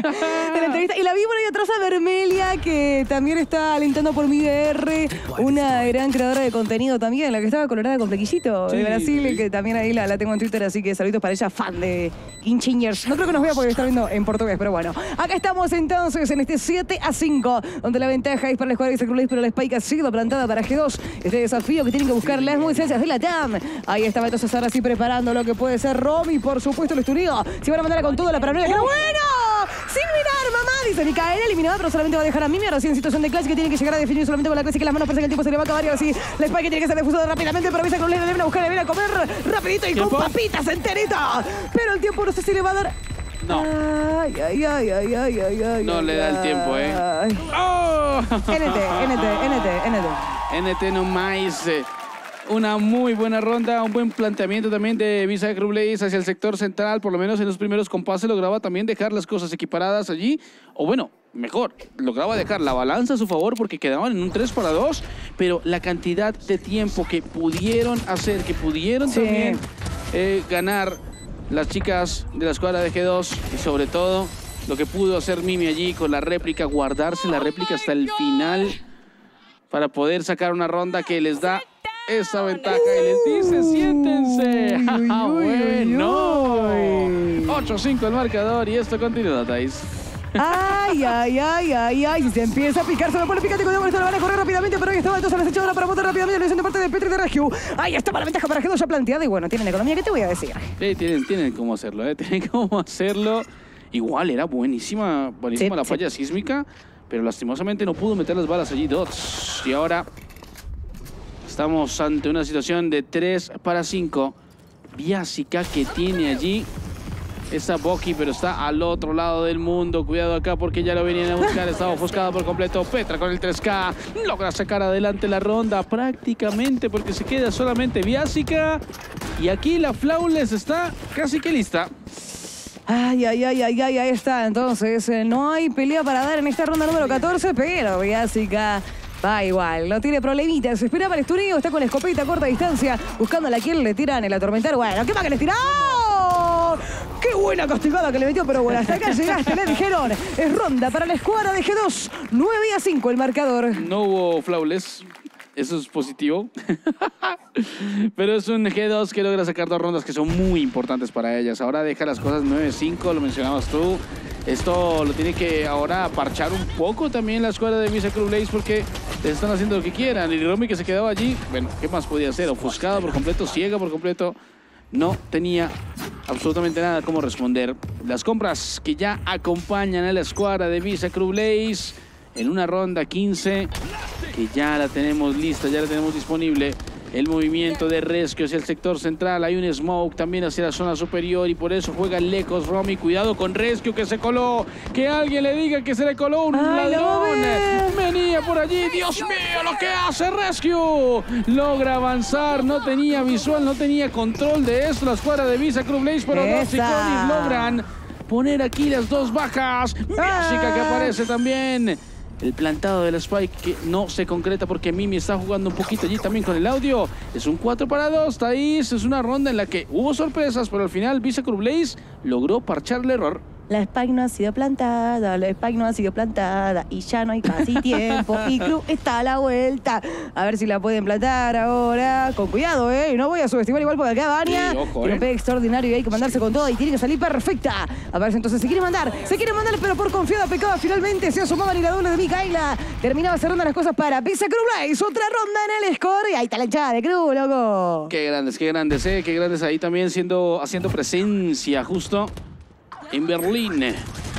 de la entrevista. Y la vi por ahí atrás a Vermelia, que también está alentando por mi V R, una gran creadora de contenido también, la que estaba colorada con flequillito Sí, de Brasil, sí. que también ahí la, la tengo en Twitter, así que saluditos para ella, fan de Game Changers. No creo que nos vea porque está viendo en portugués, pero bueno. Acá estamos entonces en este siete a cinco, donde la ventaja es para la escuadra de Sacrulés, pero la Spike ha sido plantada para G dos. Este desafío que tienen que buscar las licencias de la T A M. Ahí estaba entonces ahora sí preparando lo que puede ser Romy, por supuesto el estudio. Se van a mandar con todo la paranoia. ¡Qué bueno! ¡Sin mirar, mamá! Dice Micaela, eliminada, pero solamente va a dejar a Mimi. Ahora sí en situación de clase que tiene que llegar a definir solamente con la clase que las manos parece que el tiempo se le va a acabar. Y ahora sí, la Spike tiene que ser difusada rápidamente, pero avisa que le deben a buscar, le deben a comer rapidito y con ¿Tiempo? papitas enterita. Pero el tiempo no sé si le va a dar... No. Ay, ay, ay, ay, ay, ay, ay. No ay, le da el tiempo, ¿eh? ay. ¡Oh! N T, N T, N T, N T. N T no más. eh, Una muy buena ronda, un buen planteamiento también de Visa Club Blaze hacia el sector central, por lo menos en los primeros compases lograba también dejar las cosas equiparadas allí, o bueno, mejor, lograba dejar la balanza a su favor porque quedaban en un tres para dos, pero la cantidad de tiempo que pudieron hacer, que pudieron Sí. también eh, ganar las chicas de la escuadra de G dos y sobre todo lo que pudo hacer Mimi allí con la réplica, guardarse la réplica hasta el final para poder sacar una ronda que les da esa ventaja y les dice siéntense. Uy, Ah, uy, uy, bueno. uy. ocho cinco el marcador y esto continúa, Thais. Ay, ay, ay, ay, ay. Si se empieza a picar, se lo pone picante. Cuidado con esto, lo van a correr rápidamente. Pero ahí estaba entonces la echadora para botar rápidamente. La de parte de Petri de Regio. Ahí estaba la ventaja para G dos ya planteada. Y bueno, tienen economía. ¿Qué te voy a decir? Sí, tienen, tienen cómo hacerlo, ¿eh? Tienen cómo hacerlo. Igual era buenísima, buenísima Sí, la sí. falla sísmica, pero lastimosamente no pudo meter las balas allí Dots. Y ahora estamos ante una situación de tres para cinco. Biasica que tiene allí esa Boki, pero está al otro lado del mundo. Cuidado acá porque ya lo venían a buscar. Estaba ofuscado por completo. Petra con el tres K. Logra sacar adelante la ronda prácticamente porque se queda solamente Biasica. Y aquí la Flawless está casi que lista. Ay, ay, ay, ay, ay, ahí está. Entonces, eh, no hay pelea para dar en esta ronda número catorce, pero Biasica va igual. No tiene problemitas. Esperaba el estudio, está con la escopeta a corta distancia, buscando a la quien le tiran el atormentar. Bueno, ¿qué más que les tiró? ¡Qué buena castigada que le metió! Pero bueno, hasta acá llegaste, le dijeron. Es ronda para la escuadra de G dos. nueve a cinco el marcador. No hubo Flawless. eso es positivo. Pero es un G dos que logra sacar dos rondas que son muy importantes para ellas. Ahora deja las cosas nueve cinco, lo mencionabas tú. Esto lo tiene que ahora parchar un poco también la escuadra de Visa Crew Blaze porque les están haciendo lo que quieran. Y Romy que se quedaba allí, bueno, ¿qué más podía hacer? Ofuscada por completo, ciega por completo. No tenía absolutamente nada como responder. Las compras que ya acompañan a la escuadra de Visa Crew Blaze en una ronda quince que ya la tenemos lista, ya la tenemos disponible. El movimiento de Rescue hacia el sector central. Hay un smoke también hacia la zona superior y por eso juega lejos Romy. Cuidado con Rescue que se coló. Que alguien le diga que se le coló un Ay, ladrón. no Venía por allí. Dios mío, lo que hace Rescue. Logra avanzar. No tenía visual, no tenía control de esto. La escuadra de Visa Crew Blaze, pero Dots y Connie logran poner aquí las dos bajas. Miasica que aparece también. El plantado de la Spike que no se concreta porque Mimi está jugando un poquito allí también con el audio. Es un cuatro para dos, Thais. Es una ronda en la que hubo sorpresas, pero al final Visa Crew Blaze logró parchar el error. La Spike no ha sido plantada, la Spike no ha sido plantada y ya no hay casi tiempo. Y Crew está a la vuelta. A ver si la pueden plantar ahora. Con cuidado, ¿eh? No voy a subestimar igual porque acá Vania. Sí, ojo, tiene eh. un pegue extraordinario y hay que mandarse con todo y tiene que salir perfecta. A ver si entonces se quiere mandar. Se quiere mandar, pero por confiada pecaba finalmente. Se asomaban y la doble de Micaela. Terminaba cerrando las cosas para Visa Crew Blaze. Otra ronda en el score. Y ahí está la hinchada de Crew, loco. Qué grandes, qué grandes, ¿eh? Qué grandes ahí también siendo, haciendo presencia justo en Berlín.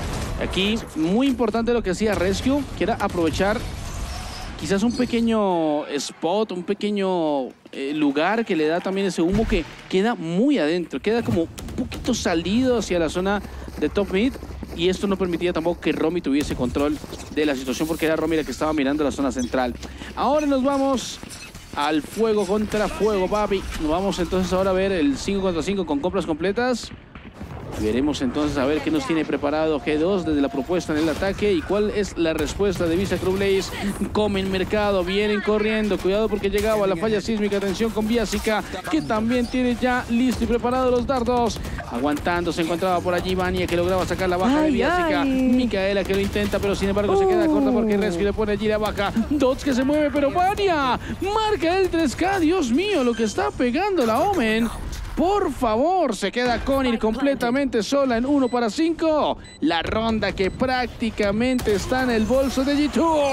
Aquí, muy importante lo que hacía Rescue, que era aprovechar quizás un pequeño spot, un pequeño eh, lugar que le da también ese humo que queda muy adentro, queda como un poquito salido hacia la zona de top mid. Y esto no permitía tampoco que Romy tuviese control de la situación porque era Romy la que estaba mirando la zona central. Ahora nos vamos al fuego contra fuego, papi. Nos vamos entonces ahora a ver el cinco contra cinco con compras completas. Veremos entonces a ver qué nos tiene preparado G dos desde la propuesta en el ataque y cuál es la respuesta de Visa Crew Blaze. Comen mercado, vienen corriendo. Cuidado porque llegaba la falla sísmica. Atención con Miasica, que también tiene ya listo y preparado los dardos. Aguantando, se encontraba por allí Vania, que lograba sacar la baja Ay, de Miasica. ay. Micaela que lo intenta, pero sin embargo se queda corta porque Rescue le pone allí la baja. Dots que se mueve, pero Vania marca el tres K. Dios mío, lo que está pegando la Omen. Por favor, se queda Connie completamente sola en uno para cinco. La ronda que prácticamente está en el bolso de G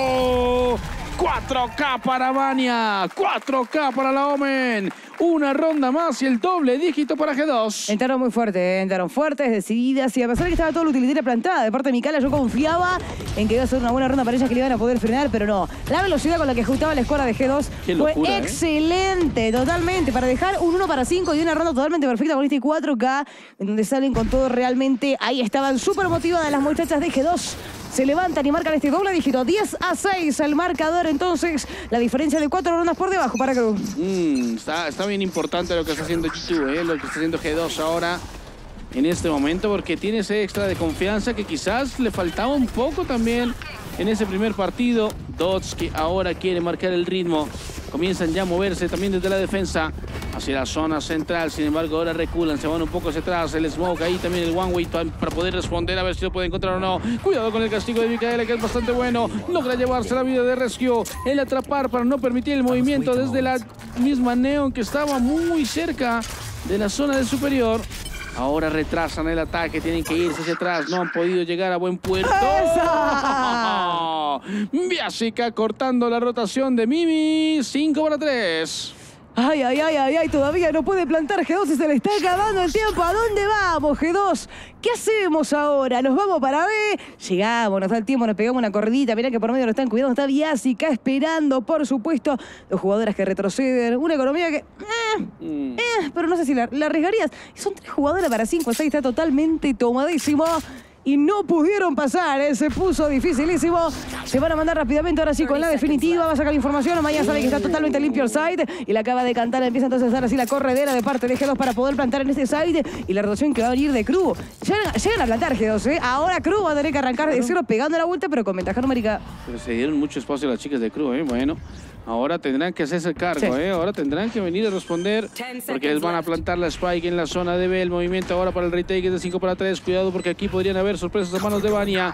dos. cuatro K para Vania, cuatro K para la Omen. Una ronda más y el doble dígito para G dos. Entraron muy fuertes, ¿eh? Entraron fuertes, decididas. Y a pesar de que estaba toda la utilitaria plantada de parte de Micaela, yo confiaba en que iba a ser una buena ronda para ellas, que le iban a poder frenar, pero no. La velocidad con la que ejecutaba la escuadra de G dos Qué fue locura, ¿eh? excelente, totalmente. Para dejar un uno para cinco y una ronda totalmente perfecta con este cuatro K, en donde salen con todo realmente. Ahí estaban súper motivadas las muchachas de G dos. Se levantan y marcan este doble dígito. diez a seis el marcador, entonces. La diferencia de cuatro rondas por debajo para Crew. Mm, está, está bien importante lo que está haciendo G dos, ¿eh? Lo que está haciendo G dos ahora en este momento, porque tiene ese extra de confianza que quizás le faltaba un poco también en ese primer partido. Dots que ahora quiere marcar el ritmo. Comienzan ya a moverse también desde la defensa hacia la zona central. Sin embargo, ahora reculan, se van un poco hacia atrás. El smoke ahí también, el one way para poder responder, a ver si lo puede encontrar o no. Cuidado con el castigo de Micaela, que es bastante bueno. Logra llevarse la vida de Rescue. El atrapar para no permitir el movimiento desde la misma Neon, que estaba muy cerca de la zona del superior. Ahora retrasan el ataque, tienen que irse hacia atrás, no han podido llegar a buen puerto. Miasica cortando la rotación de Mimi, cinco para tres. Ay, ay, ay, ay, ay, todavía no puede plantar G dos y se le está acabando el tiempo. ¿A dónde vamos, G dos? ¿Qué hacemos ahora? ¿Nos vamos para B? Llegamos, nos da el tiempo, nos pegamos una corridita. Mirá que por medio lo están cuidando. Está Miasica esperando, por supuesto. Dos jugadoras que retroceden. Una economía que... Eh, Mm. eh, pero no sé si la, la arriesgarías. Son tres jugadoras para cinco a seis. Está totalmente tomadísimo. Y no pudieron pasar, ¿eh? Se puso dificilísimo. Se van a mandar rápidamente, ahora sí, con la definitiva. Va a sacar la información. Mañana sabe que está totalmente limpio el site. Y la acaba de cantar. Empieza entonces a dar así la corredera de parte de G dos para poder plantar en este site. Y la rotación que va a venir de Crew. Llegan, llegan a plantar G dos, ¿eh? Ahora Crew va a tener que arrancar de cero pegando la vuelta, pero con ventaja numérica. Pero se dieron mucho espacio a las chicas de Crew, ¿eh? Bueno, ahora tendrán que hacerse cargo, Sí. ¿eh? Ahora tendrán que venir a responder porque les van a plantar la Spike en la zona de B. El movimiento ahora para el retake es de cinco para tres. Cuidado porque aquí podrían haber sorpresas a manos de Vania.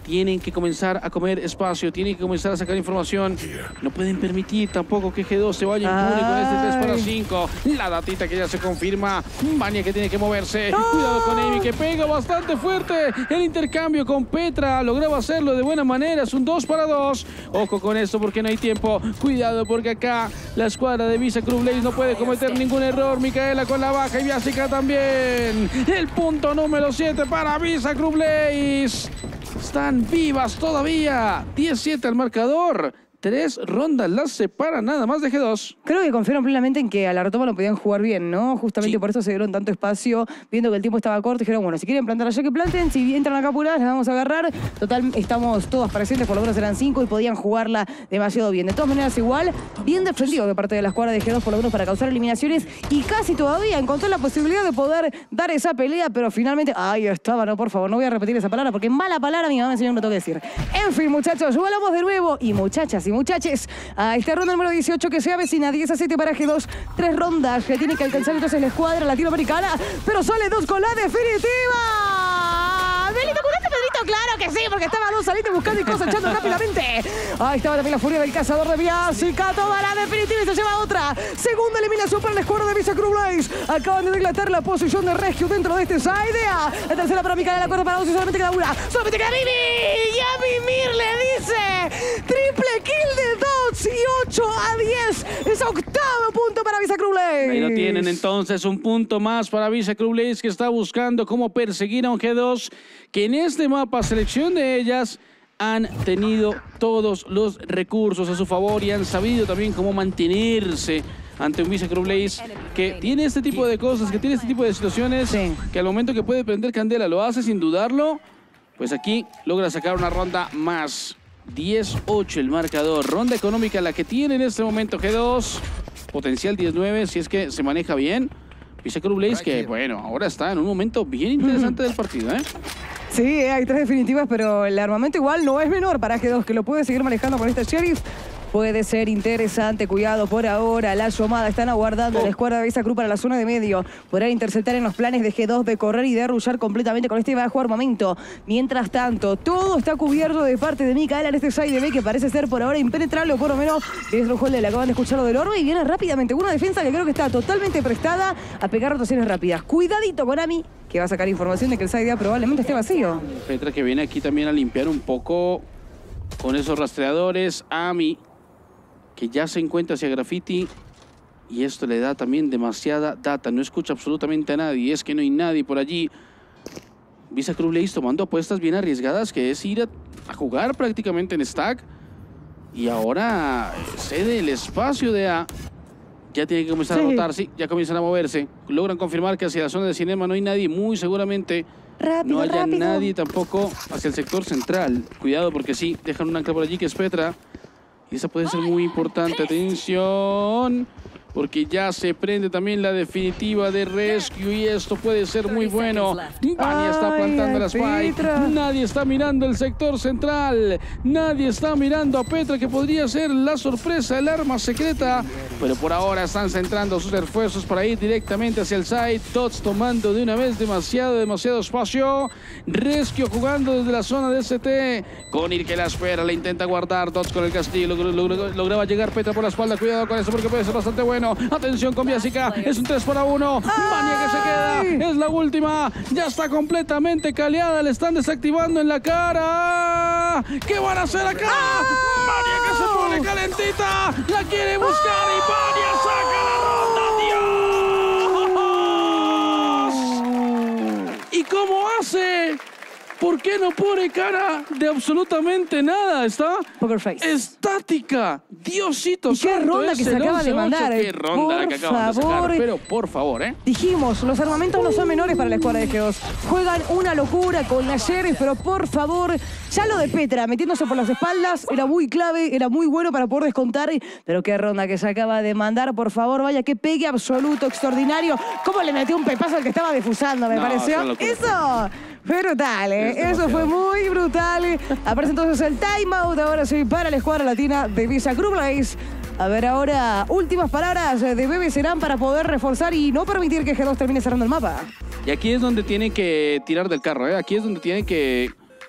tienen que comenzar a comer espacio, tienen que comenzar a sacar información. No pueden permitir tampoco que G dos se vaya impune con este tres para cinco. La datita que ya se confirma. Vania que tiene que moverse. ¡Oh! Cuidado con Amy que pega bastante fuerte. El intercambio con Petra. Lograba hacerlo de buena manera. Es un dos para dos. Ojo con esto porque no hay tiempo. Cuidado porque acá la escuadra de Visa Crew Blaze no puede cometer ningún error. Micaela con la baja y Biasica también. El punto número siete para Visa Crew Blaze. Están vivas todavía. diez siete al marcador. Tres rondas las separan nada más de G dos. Creo que confiaron plenamente en que a la retoma lo podían jugar bien, ¿no? Justamente sí. Por eso se dieron tanto espacio, viendo que el tiempo estaba corto. Dijeron, bueno, si quieren plantar allá que planten, si entran acá apuradas, las vamos a agarrar. Total, estamos todas presentes, por lo menos eran cinco y podían jugarla demasiado bien. De todas maneras, igual, bien defendido de parte de la escuadra de G dos, por lo menos para causar eliminaciones. Y casi todavía encontró la posibilidad de poder dar esa pelea, pero finalmente... Ay, estaba, no, por favor, no voy a repetir esa palabra, porque mala palabra mi mamá me enseñó que no tengo que decir. En fin, muchachos, volvamos de nuevo. Y muchachas y muchaches, a esta ronda número dieciocho que se avecina, diez a siete para G dos, tres rondas que tiene que alcanzar entonces la escuadra latinoamericana, pero sale dos con la definitiva. Belito, ¿curaste, Pedrito? Claro que sí, porque estaba dos saliendo buscando y cosechando rápidamente. Ahí estaba también la furia del cazador de Biasica, toma la definitiva y se lleva otra. Segunda eliminación para la escuadra de Visa Crew Blaze. Acaban de dilatar la posición de Regio dentro de este side. La tercera para Micaela, la cuarta para dos y solamente queda una. Solamente queda Vivi. Y a Mimir le dice triple kill de dos y ocho a diez. Es octavo punto para Visa Crew Blaze. Ahí lo tienen entonces, un punto más para Visa Crew Blaze, que está buscando cómo perseguir a un G dos que en este mapa, selección de ellas, han tenido todos los recursos a su favor y han sabido también cómo mantenerse ante un Visa Crew Blaze que tiene este tipo de cosas, que tiene este tipo de situaciones, sí. Que al momento que puede prender candela lo hace sin dudarlo. Pues aquí logra sacar una ronda más. diez ocho el marcador. Ronda económica la que tiene en este momento G dos. Potencial diez nueve si es que se maneja bien. Visa Crew Blaze que, bueno, ahora está en un momento bien interesante del partido, ¿eh? Sí, hay tres definitivas, pero el armamento igual no es menor para G dos, que lo puede seguir manejando con este Sheriff. Puede ser interesante, cuidado por ahora. La Yomada están aguardando oh. la escuadra de Visa Crew para la zona de medio. Podrá interceptar en los planes de G dos de correr y de arrullar completamente con este bajo armamento. Mientras tanto, todo está cubierto de parte de Micaela en este side B que parece ser por ahora impenetrable, o por lo menos desde el le acaban de escucharlo del orbe y viene rápidamente. Una defensa que creo que está totalmente prestada a pegar rotaciones rápidas. Cuidadito con Ami, que va a sacar información de que el side A probablemente esté vacío. Petra que viene aquí también a limpiar un poco con esos rastreadores. Ami que ya se encuentra hacia Graffiti y esto le da también demasiada data, no escucha absolutamente a nadie, es que no hay nadie por allí. Visa Crew Blaze tomando apuestas bien arriesgadas, que es ir a, a jugar prácticamente en stack, y ahora cede el espacio de A. Ya tiene que comenzar sí. a rotar, sí, ya comienzan a moverse, logran confirmar que hacia la zona de cinema no hay nadie, muy seguramente rápido, no haya rápido. nadie tampoco hacia el sector central. Cuidado porque sí, dejan un ancla por allí que es Petra. Y esa puede ser muy importante. Atención, porque ya se prende también la definitiva de Rescue y esto puede ser muy bueno. Vania está plantando la spike. Nadie está mirando el sector central. Nadie está mirando a Petra, que podría ser la sorpresa, el arma secreta. Pero por ahora están centrando sus esfuerzos para ir directamente hacia el site. Tots tomando de una vez demasiado, demasiado espacio. Rescue jugando desde la zona de S T. Conir que la espera, la intenta guardar. Tots con el castillo. Log log lograba llegar Petra por la espalda. Cuidado con eso porque puede ser bastante bueno. Atención con Biasica, es un tres para uno. Vania que se queda, es la última. Ya está completamente caleada, le están desactivando en la cara. ¿Qué van a hacer acá? Vania que se pone calentita, la quiere buscar y Vania saca la ronda. ¡Dios! ¿Y cómo hace? ¿Por qué no pone cara de absolutamente nada? Está Poker face. Estática. Diosito ¿Y qué santo, ronda que se acaba de mandar? Qué ronda la que acaban de sacar. Pero por favor, ¿eh? Dijimos, los armamentos no son menores para la escuadra de G dos. Juegan una locura con la Sheriff, pero por favor, ya lo de Petra, metiéndose por las espaldas, era muy clave, era muy bueno para poder descontar. Pero qué ronda que se acaba de mandar, por favor, vaya, qué pegue absoluto, extraordinario. ¿Cómo le metió un pepazo al que estaba difusando, me no, pareció? Eso... Brutal, ¿eh? Eso fue muy brutal. Aparece entonces el timeout, ahora sí, para la escuadra latina de Visa Crew Blaze. A ver, ahora, últimas palabras de Bebe serán para poder reforzar y no permitir que G dos termine cerrando el mapa. Y aquí es donde tienen que tirar del carro, ¿eh? Aquí es donde tienen que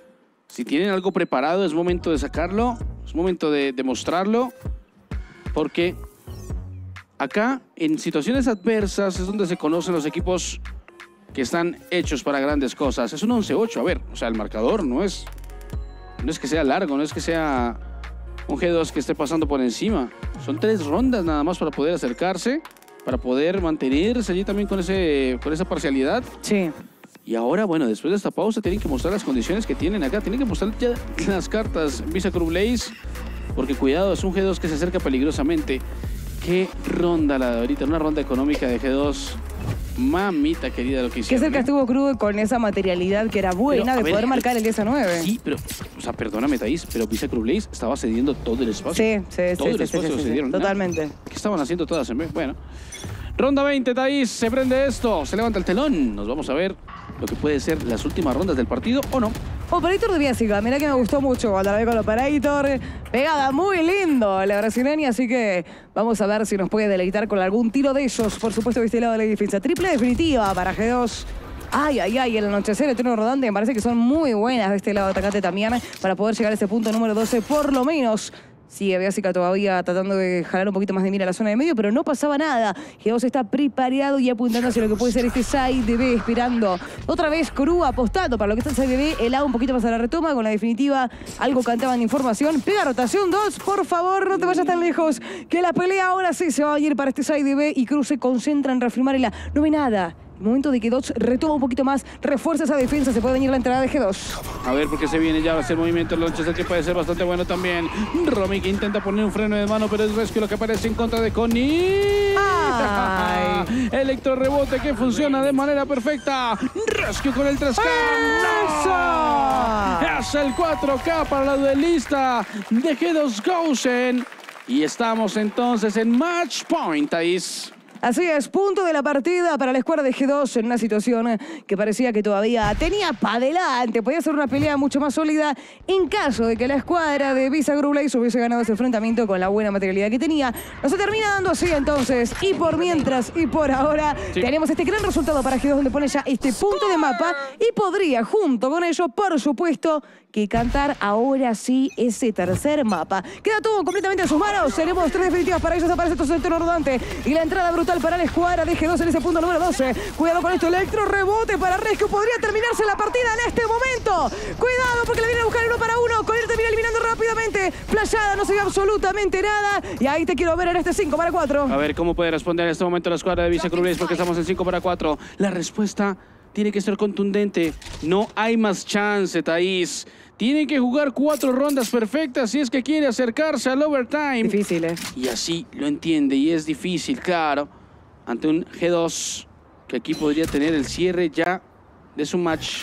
Si tienen algo preparado, es momento de sacarlo. Es momento de demostrarlo. Porque acá, en situaciones adversas, es donde se conocen los equipos que están hechos para grandes cosas. Es un once ocho. A ver, o sea, el marcador no es, no es que sea largo, no es que sea un G dos que esté pasando por encima. Son tres rondas nada más para poder acercarse, para poder mantenerse allí también con, ese, con esa parcialidad. Sí. Y ahora, bueno, después de esta pausa tienen que mostrar las condiciones que tienen acá. Tienen que mostrar ya las cartas Visa Crew Blaze. Porque cuidado, es un G dos que se acerca peligrosamente. Qué ronda la de ahorita. Una ronda económica de G dos. Mamita querida lo que hicieron. Qué cerca ¿eh? estuvo Crew con esa materialidad que era buena Pero, a de ver, poder marcar el diez a nueve. Sí, pero, o sea, perdóname, Thaís, pero Visa Crew Blaze estaba cediendo todo el espacio. Sí, sí, todo sí, el sí, espacio sí, lo sí, sí, cedieron. totalmente. ¿Qué estaban haciendo todas en vez? Bueno. Ronda veinte, Thaís, se prende esto, se levanta el telón. Nos vamos a ver lo que puede ser las últimas rondas del partido o no. Operator de Biasica, mira que me gustó mucho cuando la vi con el Operator. Pegada muy lindo la brasileña, así que vamos a ver si nos puede deleitar con algún tiro de ellos. Por supuesto, de este lado de la defensa. Triple definitiva para G dos. Ay, ay, ay, el anochecer, el turno rodante, me parece que son muy buenas de este lado de atacante también para poder llegar a ese punto número doce, por lo menos. Sigue Biasica todavía tratando de jalar un poquito más de mira a la zona de medio, pero no pasaba nada. G dos está preparado y apuntando hacia lo que puede ser este side de B, esperando. Otra vez Crew apostando para lo que está el side de B. El A un poquito más a la retoma, con la definitiva algo cantaban de información. Pega rotación dos, por favor, no te vayas tan lejos, que la pelea ahora sí se va a ir para este side de B y Crew se concentra en reafirmar el A. No ve nada. Momento de que Dots retoma un poquito más, refuerza esa defensa, se puede venir la entrada de G dos. A ver, porque se viene ya a hacer movimiento el Launcher, que puede ser bastante bueno también. Romy que intenta poner un freno de mano, pero es Rescue lo que aparece en contra de Connie. Ay. Electro rebote que funciona de manera perfecta. Rescue con el tres K. ¡No! Es el cuatro K para la duelista de G dos Gozen. Y estamos entonces en Match Point, Thaís. Así es, punto de la partida para la escuadra de G dos en una situación que parecía que todavía tenía para adelante. Podía ser una pelea mucho más sólida en caso de que la escuadra de Visa Crew Blaze hubiese ganado ese enfrentamiento con la buena materialidad que tenía. No se termina dando así entonces. Y por mientras y por ahora sí, tenemos este gran resultado para G dos donde pone ya este punto de mapa y podría junto con ello, por supuesto, que cantar ahora sí ese tercer mapa. Queda todo completamente en sus manos. Tenemos tres definitivas para ellos. Aparece entonces el turno rodante y la entrada brutal para la escuadra de G dos en ese punto número doce. Cuidado con esto, Electro, rebote para Rescue. Podría terminarse la partida en este momento. Cuidado porque le viene a buscar uno para uno. Conir termina eliminando rápidamente. Playada, no se ve absolutamente nada. Y ahí te quiero ver en este cinco para cuatro. A ver cómo puede responder en este momento la escuadra de Visa Crew Blaze porque estamos en cinco para cuatro. La respuesta tiene que ser contundente. No hay más chance, Thaís. Tienen que jugar cuatro rondas perfectas si es que quiere acercarse al overtime. Difícil, ¿eh? Y así lo entiende y es difícil, claro. Ante un G dos que aquí podría tener el cierre ya de su match.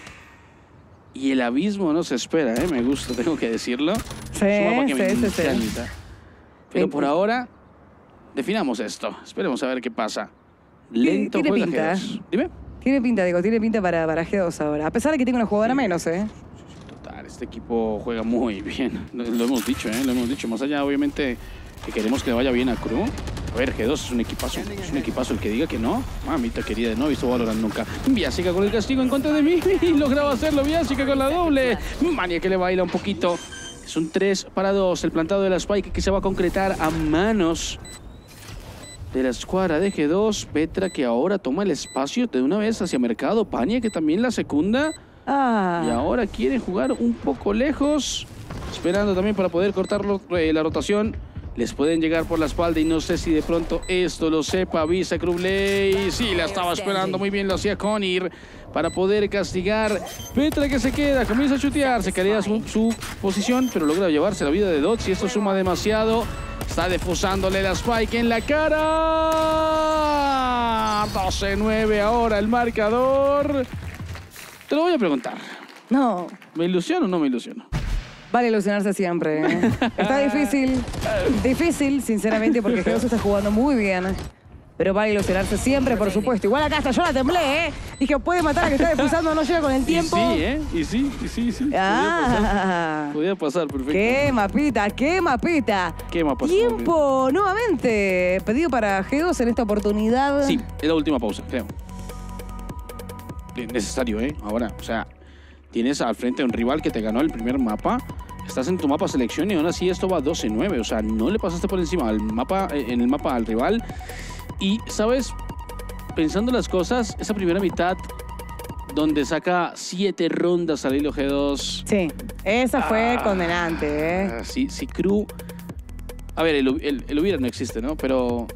Y el abismo no se espera, ¿eh? Me gusta, tengo que decirlo. Sí, es un mapa que me sí, sí, sí. encanta. Pero Sí. por ahora, definamos esto. Esperemos a ver qué pasa. Lento Tiene juega pinta, G dos. Dime. Tiene pinta, digo, tiene pinta para, para G dos ahora. A pesar de que tenga una jugadora menos, ¿eh? Total, este equipo juega muy bien. Lo, lo hemos dicho, ¿eh? Lo hemos dicho. Más allá, obviamente, que queremos que le vaya bien a Crew. A ver, G dos es un equipazo. Es un equipazo el que diga que no. Mamita querida, no he visto Valorant nunca. Biasica con el castigo en contra de mí. Y lograba hacerlo. Biasica con la doble. Mania que le baila un poquito. Es un tres para dos. El plantado de la Spike que se va a concretar a manos de la escuadra de G dos. Petra que ahora toma el espacio de una vez hacia mercado. Pania que también la secunda. Ah. Y ahora quiere jugar un poco lejos. Esperando también para poder cortar lo- eh, la rotación. Les pueden llegar por la espalda y no sé si de pronto esto lo sepa Visa Crew Blaze. Sí, la estaba esperando muy bien, lo hacía Conir para poder castigar. Petra que se queda, comienza a chutear, se caería su, su posición, pero logra llevarse la vida de Dots y esto suma demasiado. Está defusándole la Spike en la cara. doce nueve ahora el marcador. Te lo voy a preguntar. No. ¿Me ilusiono o no me ilusiono? Vale ilusionarse siempre, ¿eh? Está difícil, difícil, sinceramente, porque G dos está jugando muy bien. Pero vale ilusionarse siempre, por supuesto. Igual acá hasta yo la temblé, ¿eh? Dije, puede matar a que está defusando, no llega con el tiempo. Y sí, ¿eh? Y sí, y sí, sí. Ah. Podía pasar, perfecto. ¡Qué mapita, qué mapita! ¿Qué mapa? Tiempo, nuevamente, pedido para G dos en esta oportunidad. Sí, es la última pausa, creo. Necesario, ¿eh? Ahora, o sea, tienes al frente a un rival que te ganó el primer mapa. Estás en tu mapa selección y aún así esto va doce nueve. O sea, no le pasaste por encima al mapa, en el mapa al rival. Y, ¿sabes? Pensando las cosas, esa primera mitad donde saca siete rondas al hilo G dos. Sí, esa fue ah, condenante, ¿eh? Sí, sí, Crew... A ver, el, el, el hubiera no existe, ¿no? Pero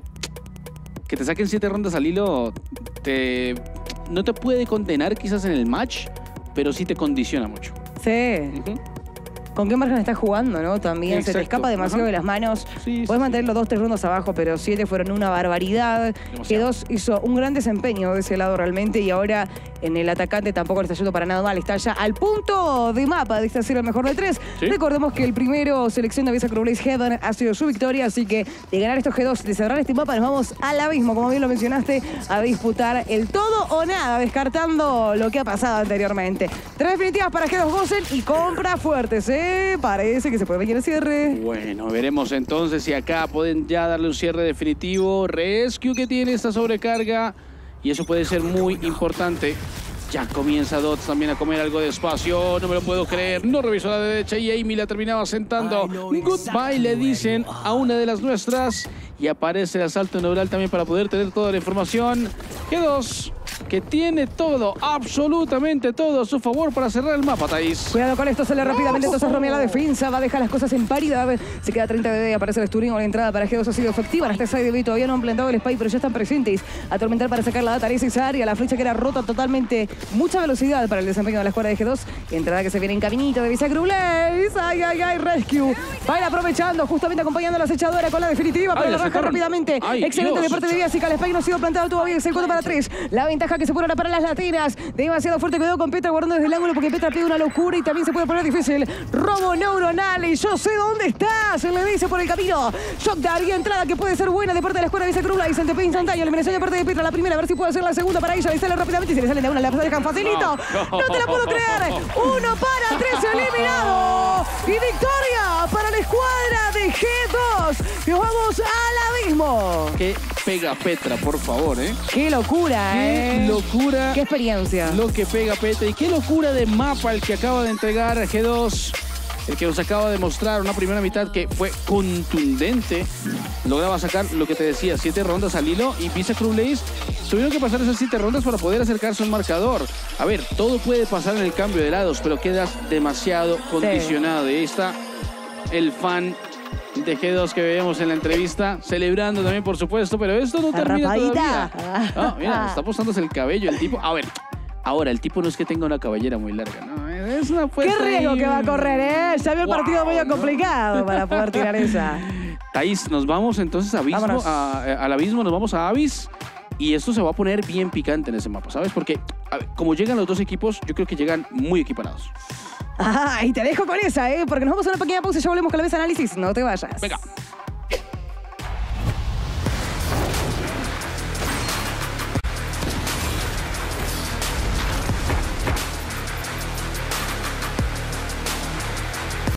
que te saquen siete rondas al hilo te, no te puede condenar quizás en el match, pero sí te condiciona mucho. Sí. Uh-huh. ¿Con qué margen estás jugando, no? También Exacto. se te escapa demasiado Ajá. de las manos. Sí, Puedes sí, mantener los dos, tres rondas abajo, pero siete fueron una barbaridad. G dos hizo un gran desempeño de ese lado realmente y ahora en el atacante tampoco le está yendo para nada mal. Está ya al punto de mapa de este ser el mejor de tres. ¿Sí? Recordemos que el primero selección de Visa Crew Blaze Heaven ha sido su victoria, así que de ganar estos G dos, de cerrar este mapa, nos vamos al abismo, como bien lo mencionaste, a disputar el todo o nada, descartando lo que ha pasado anteriormente. Tres definitivas para G dos Gosen y compra fuertes, ¿eh? Parece que se puede venir el cierre. Bueno, veremos entonces si acá pueden ya darle un cierre definitivo. Rescue que tiene esta sobrecarga y eso puede ser muy importante. Ya comienza Dots también a comer algo de espacio. No me lo puedo creer. No revisó a la derecha y Amy la terminaba sentando. Goodbye le dicen a una de las nuestras. Y aparece el asalto neural también para poder tener toda la información. G dos, que tiene todo, absolutamente todo a su favor para cerrar el mapa, Thais. Cuidado con esto, sale rápidamente, entonces Romy a la defensa, va a dejar las cosas en paridad. Se queda treinta de D, aparece el Sturing, la entrada para G dos ha sido efectiva. En este side de B todavía no han plantado el spy, pero ya están presentes. Atormentar para sacar la data de esa área, la flecha que era rota totalmente. Mucha velocidad para el desempeño de la escuadra de G dos. Entrada que se viene en caminito de Visa Crew Blaze. Ay, ay, ay, Rescue. Va a ir aprovechando, justamente acompañando a la acechadora con la definitiva, pero Ay, la la arranca sacaron. rápidamente. Ay, Excelente Dios. de parte de Biasica, el spy no ha sido plantado todavía, es el cuatro para tres. La ventaja que se pone ahora para las latinas. Demasiado fuerte, cuidado con Petra guardando desde el ángulo porque Petra pide una locura y también se puede poner difícil. Robo neuronal y yo sé dónde estás. Se le dice por el camino. Shock daría entrada que puede ser buena de parte de la escuadra de Visa Crew Blaze. Ante P instantáneo, eliminación de parte de Petra. La primera, a ver si puede ser la segunda para ella. Le sale rápidamente y se le salen de una, la dejan facilito. No, No, no. te la puedo creer. Uno para tres eliminado. Y victoria para la escuadra de G dos. Nos vamos al abismo. Que pega Petra, por favor, ¿eh? Qué locura, Qué ¿eh? locura. Qué experiencia. Lo que pega Petra y qué locura de mapa el que acaba de entregar G dos. El que nos acaba de mostrar una primera mitad que fue contundente. Lograba sacar lo que te decía, siete rondas al hilo y Visa Crew Blaze tuvieron que pasar esas siete rondas para poder acercarse a un marcador. A ver, todo puede pasar en el cambio de lados, pero quedas demasiado condicionado. Y ahí está el fan de G dos que veíamos en la entrevista, celebrando también, por supuesto, pero esto no termina Arrapadita. todavía. Ah, mira, está postándose el cabello el tipo. A ver, ahora, el tipo no es que tenga una cabellera muy larga, ¿no? Es una Qué apuesta riesgo ahí. que va a correr, ¿eh? Ya había Wow, partido medio ¿no? complicado para poder tirar esa. Thais, nos vamos entonces a abismo, Vámonos. a- a- al abismo, nos vamos a Abyss. Y esto se va a poner bien picante en ese mapa, ¿sabes? Porque a ver, como llegan los dos equipos, yo creo que llegan muy equiparados. Ah, y te dejo con esa, ¿eh? Porque nos vamos a una pequeña pausa y ya volvemos con la mesa de análisis. No te vayas. Venga.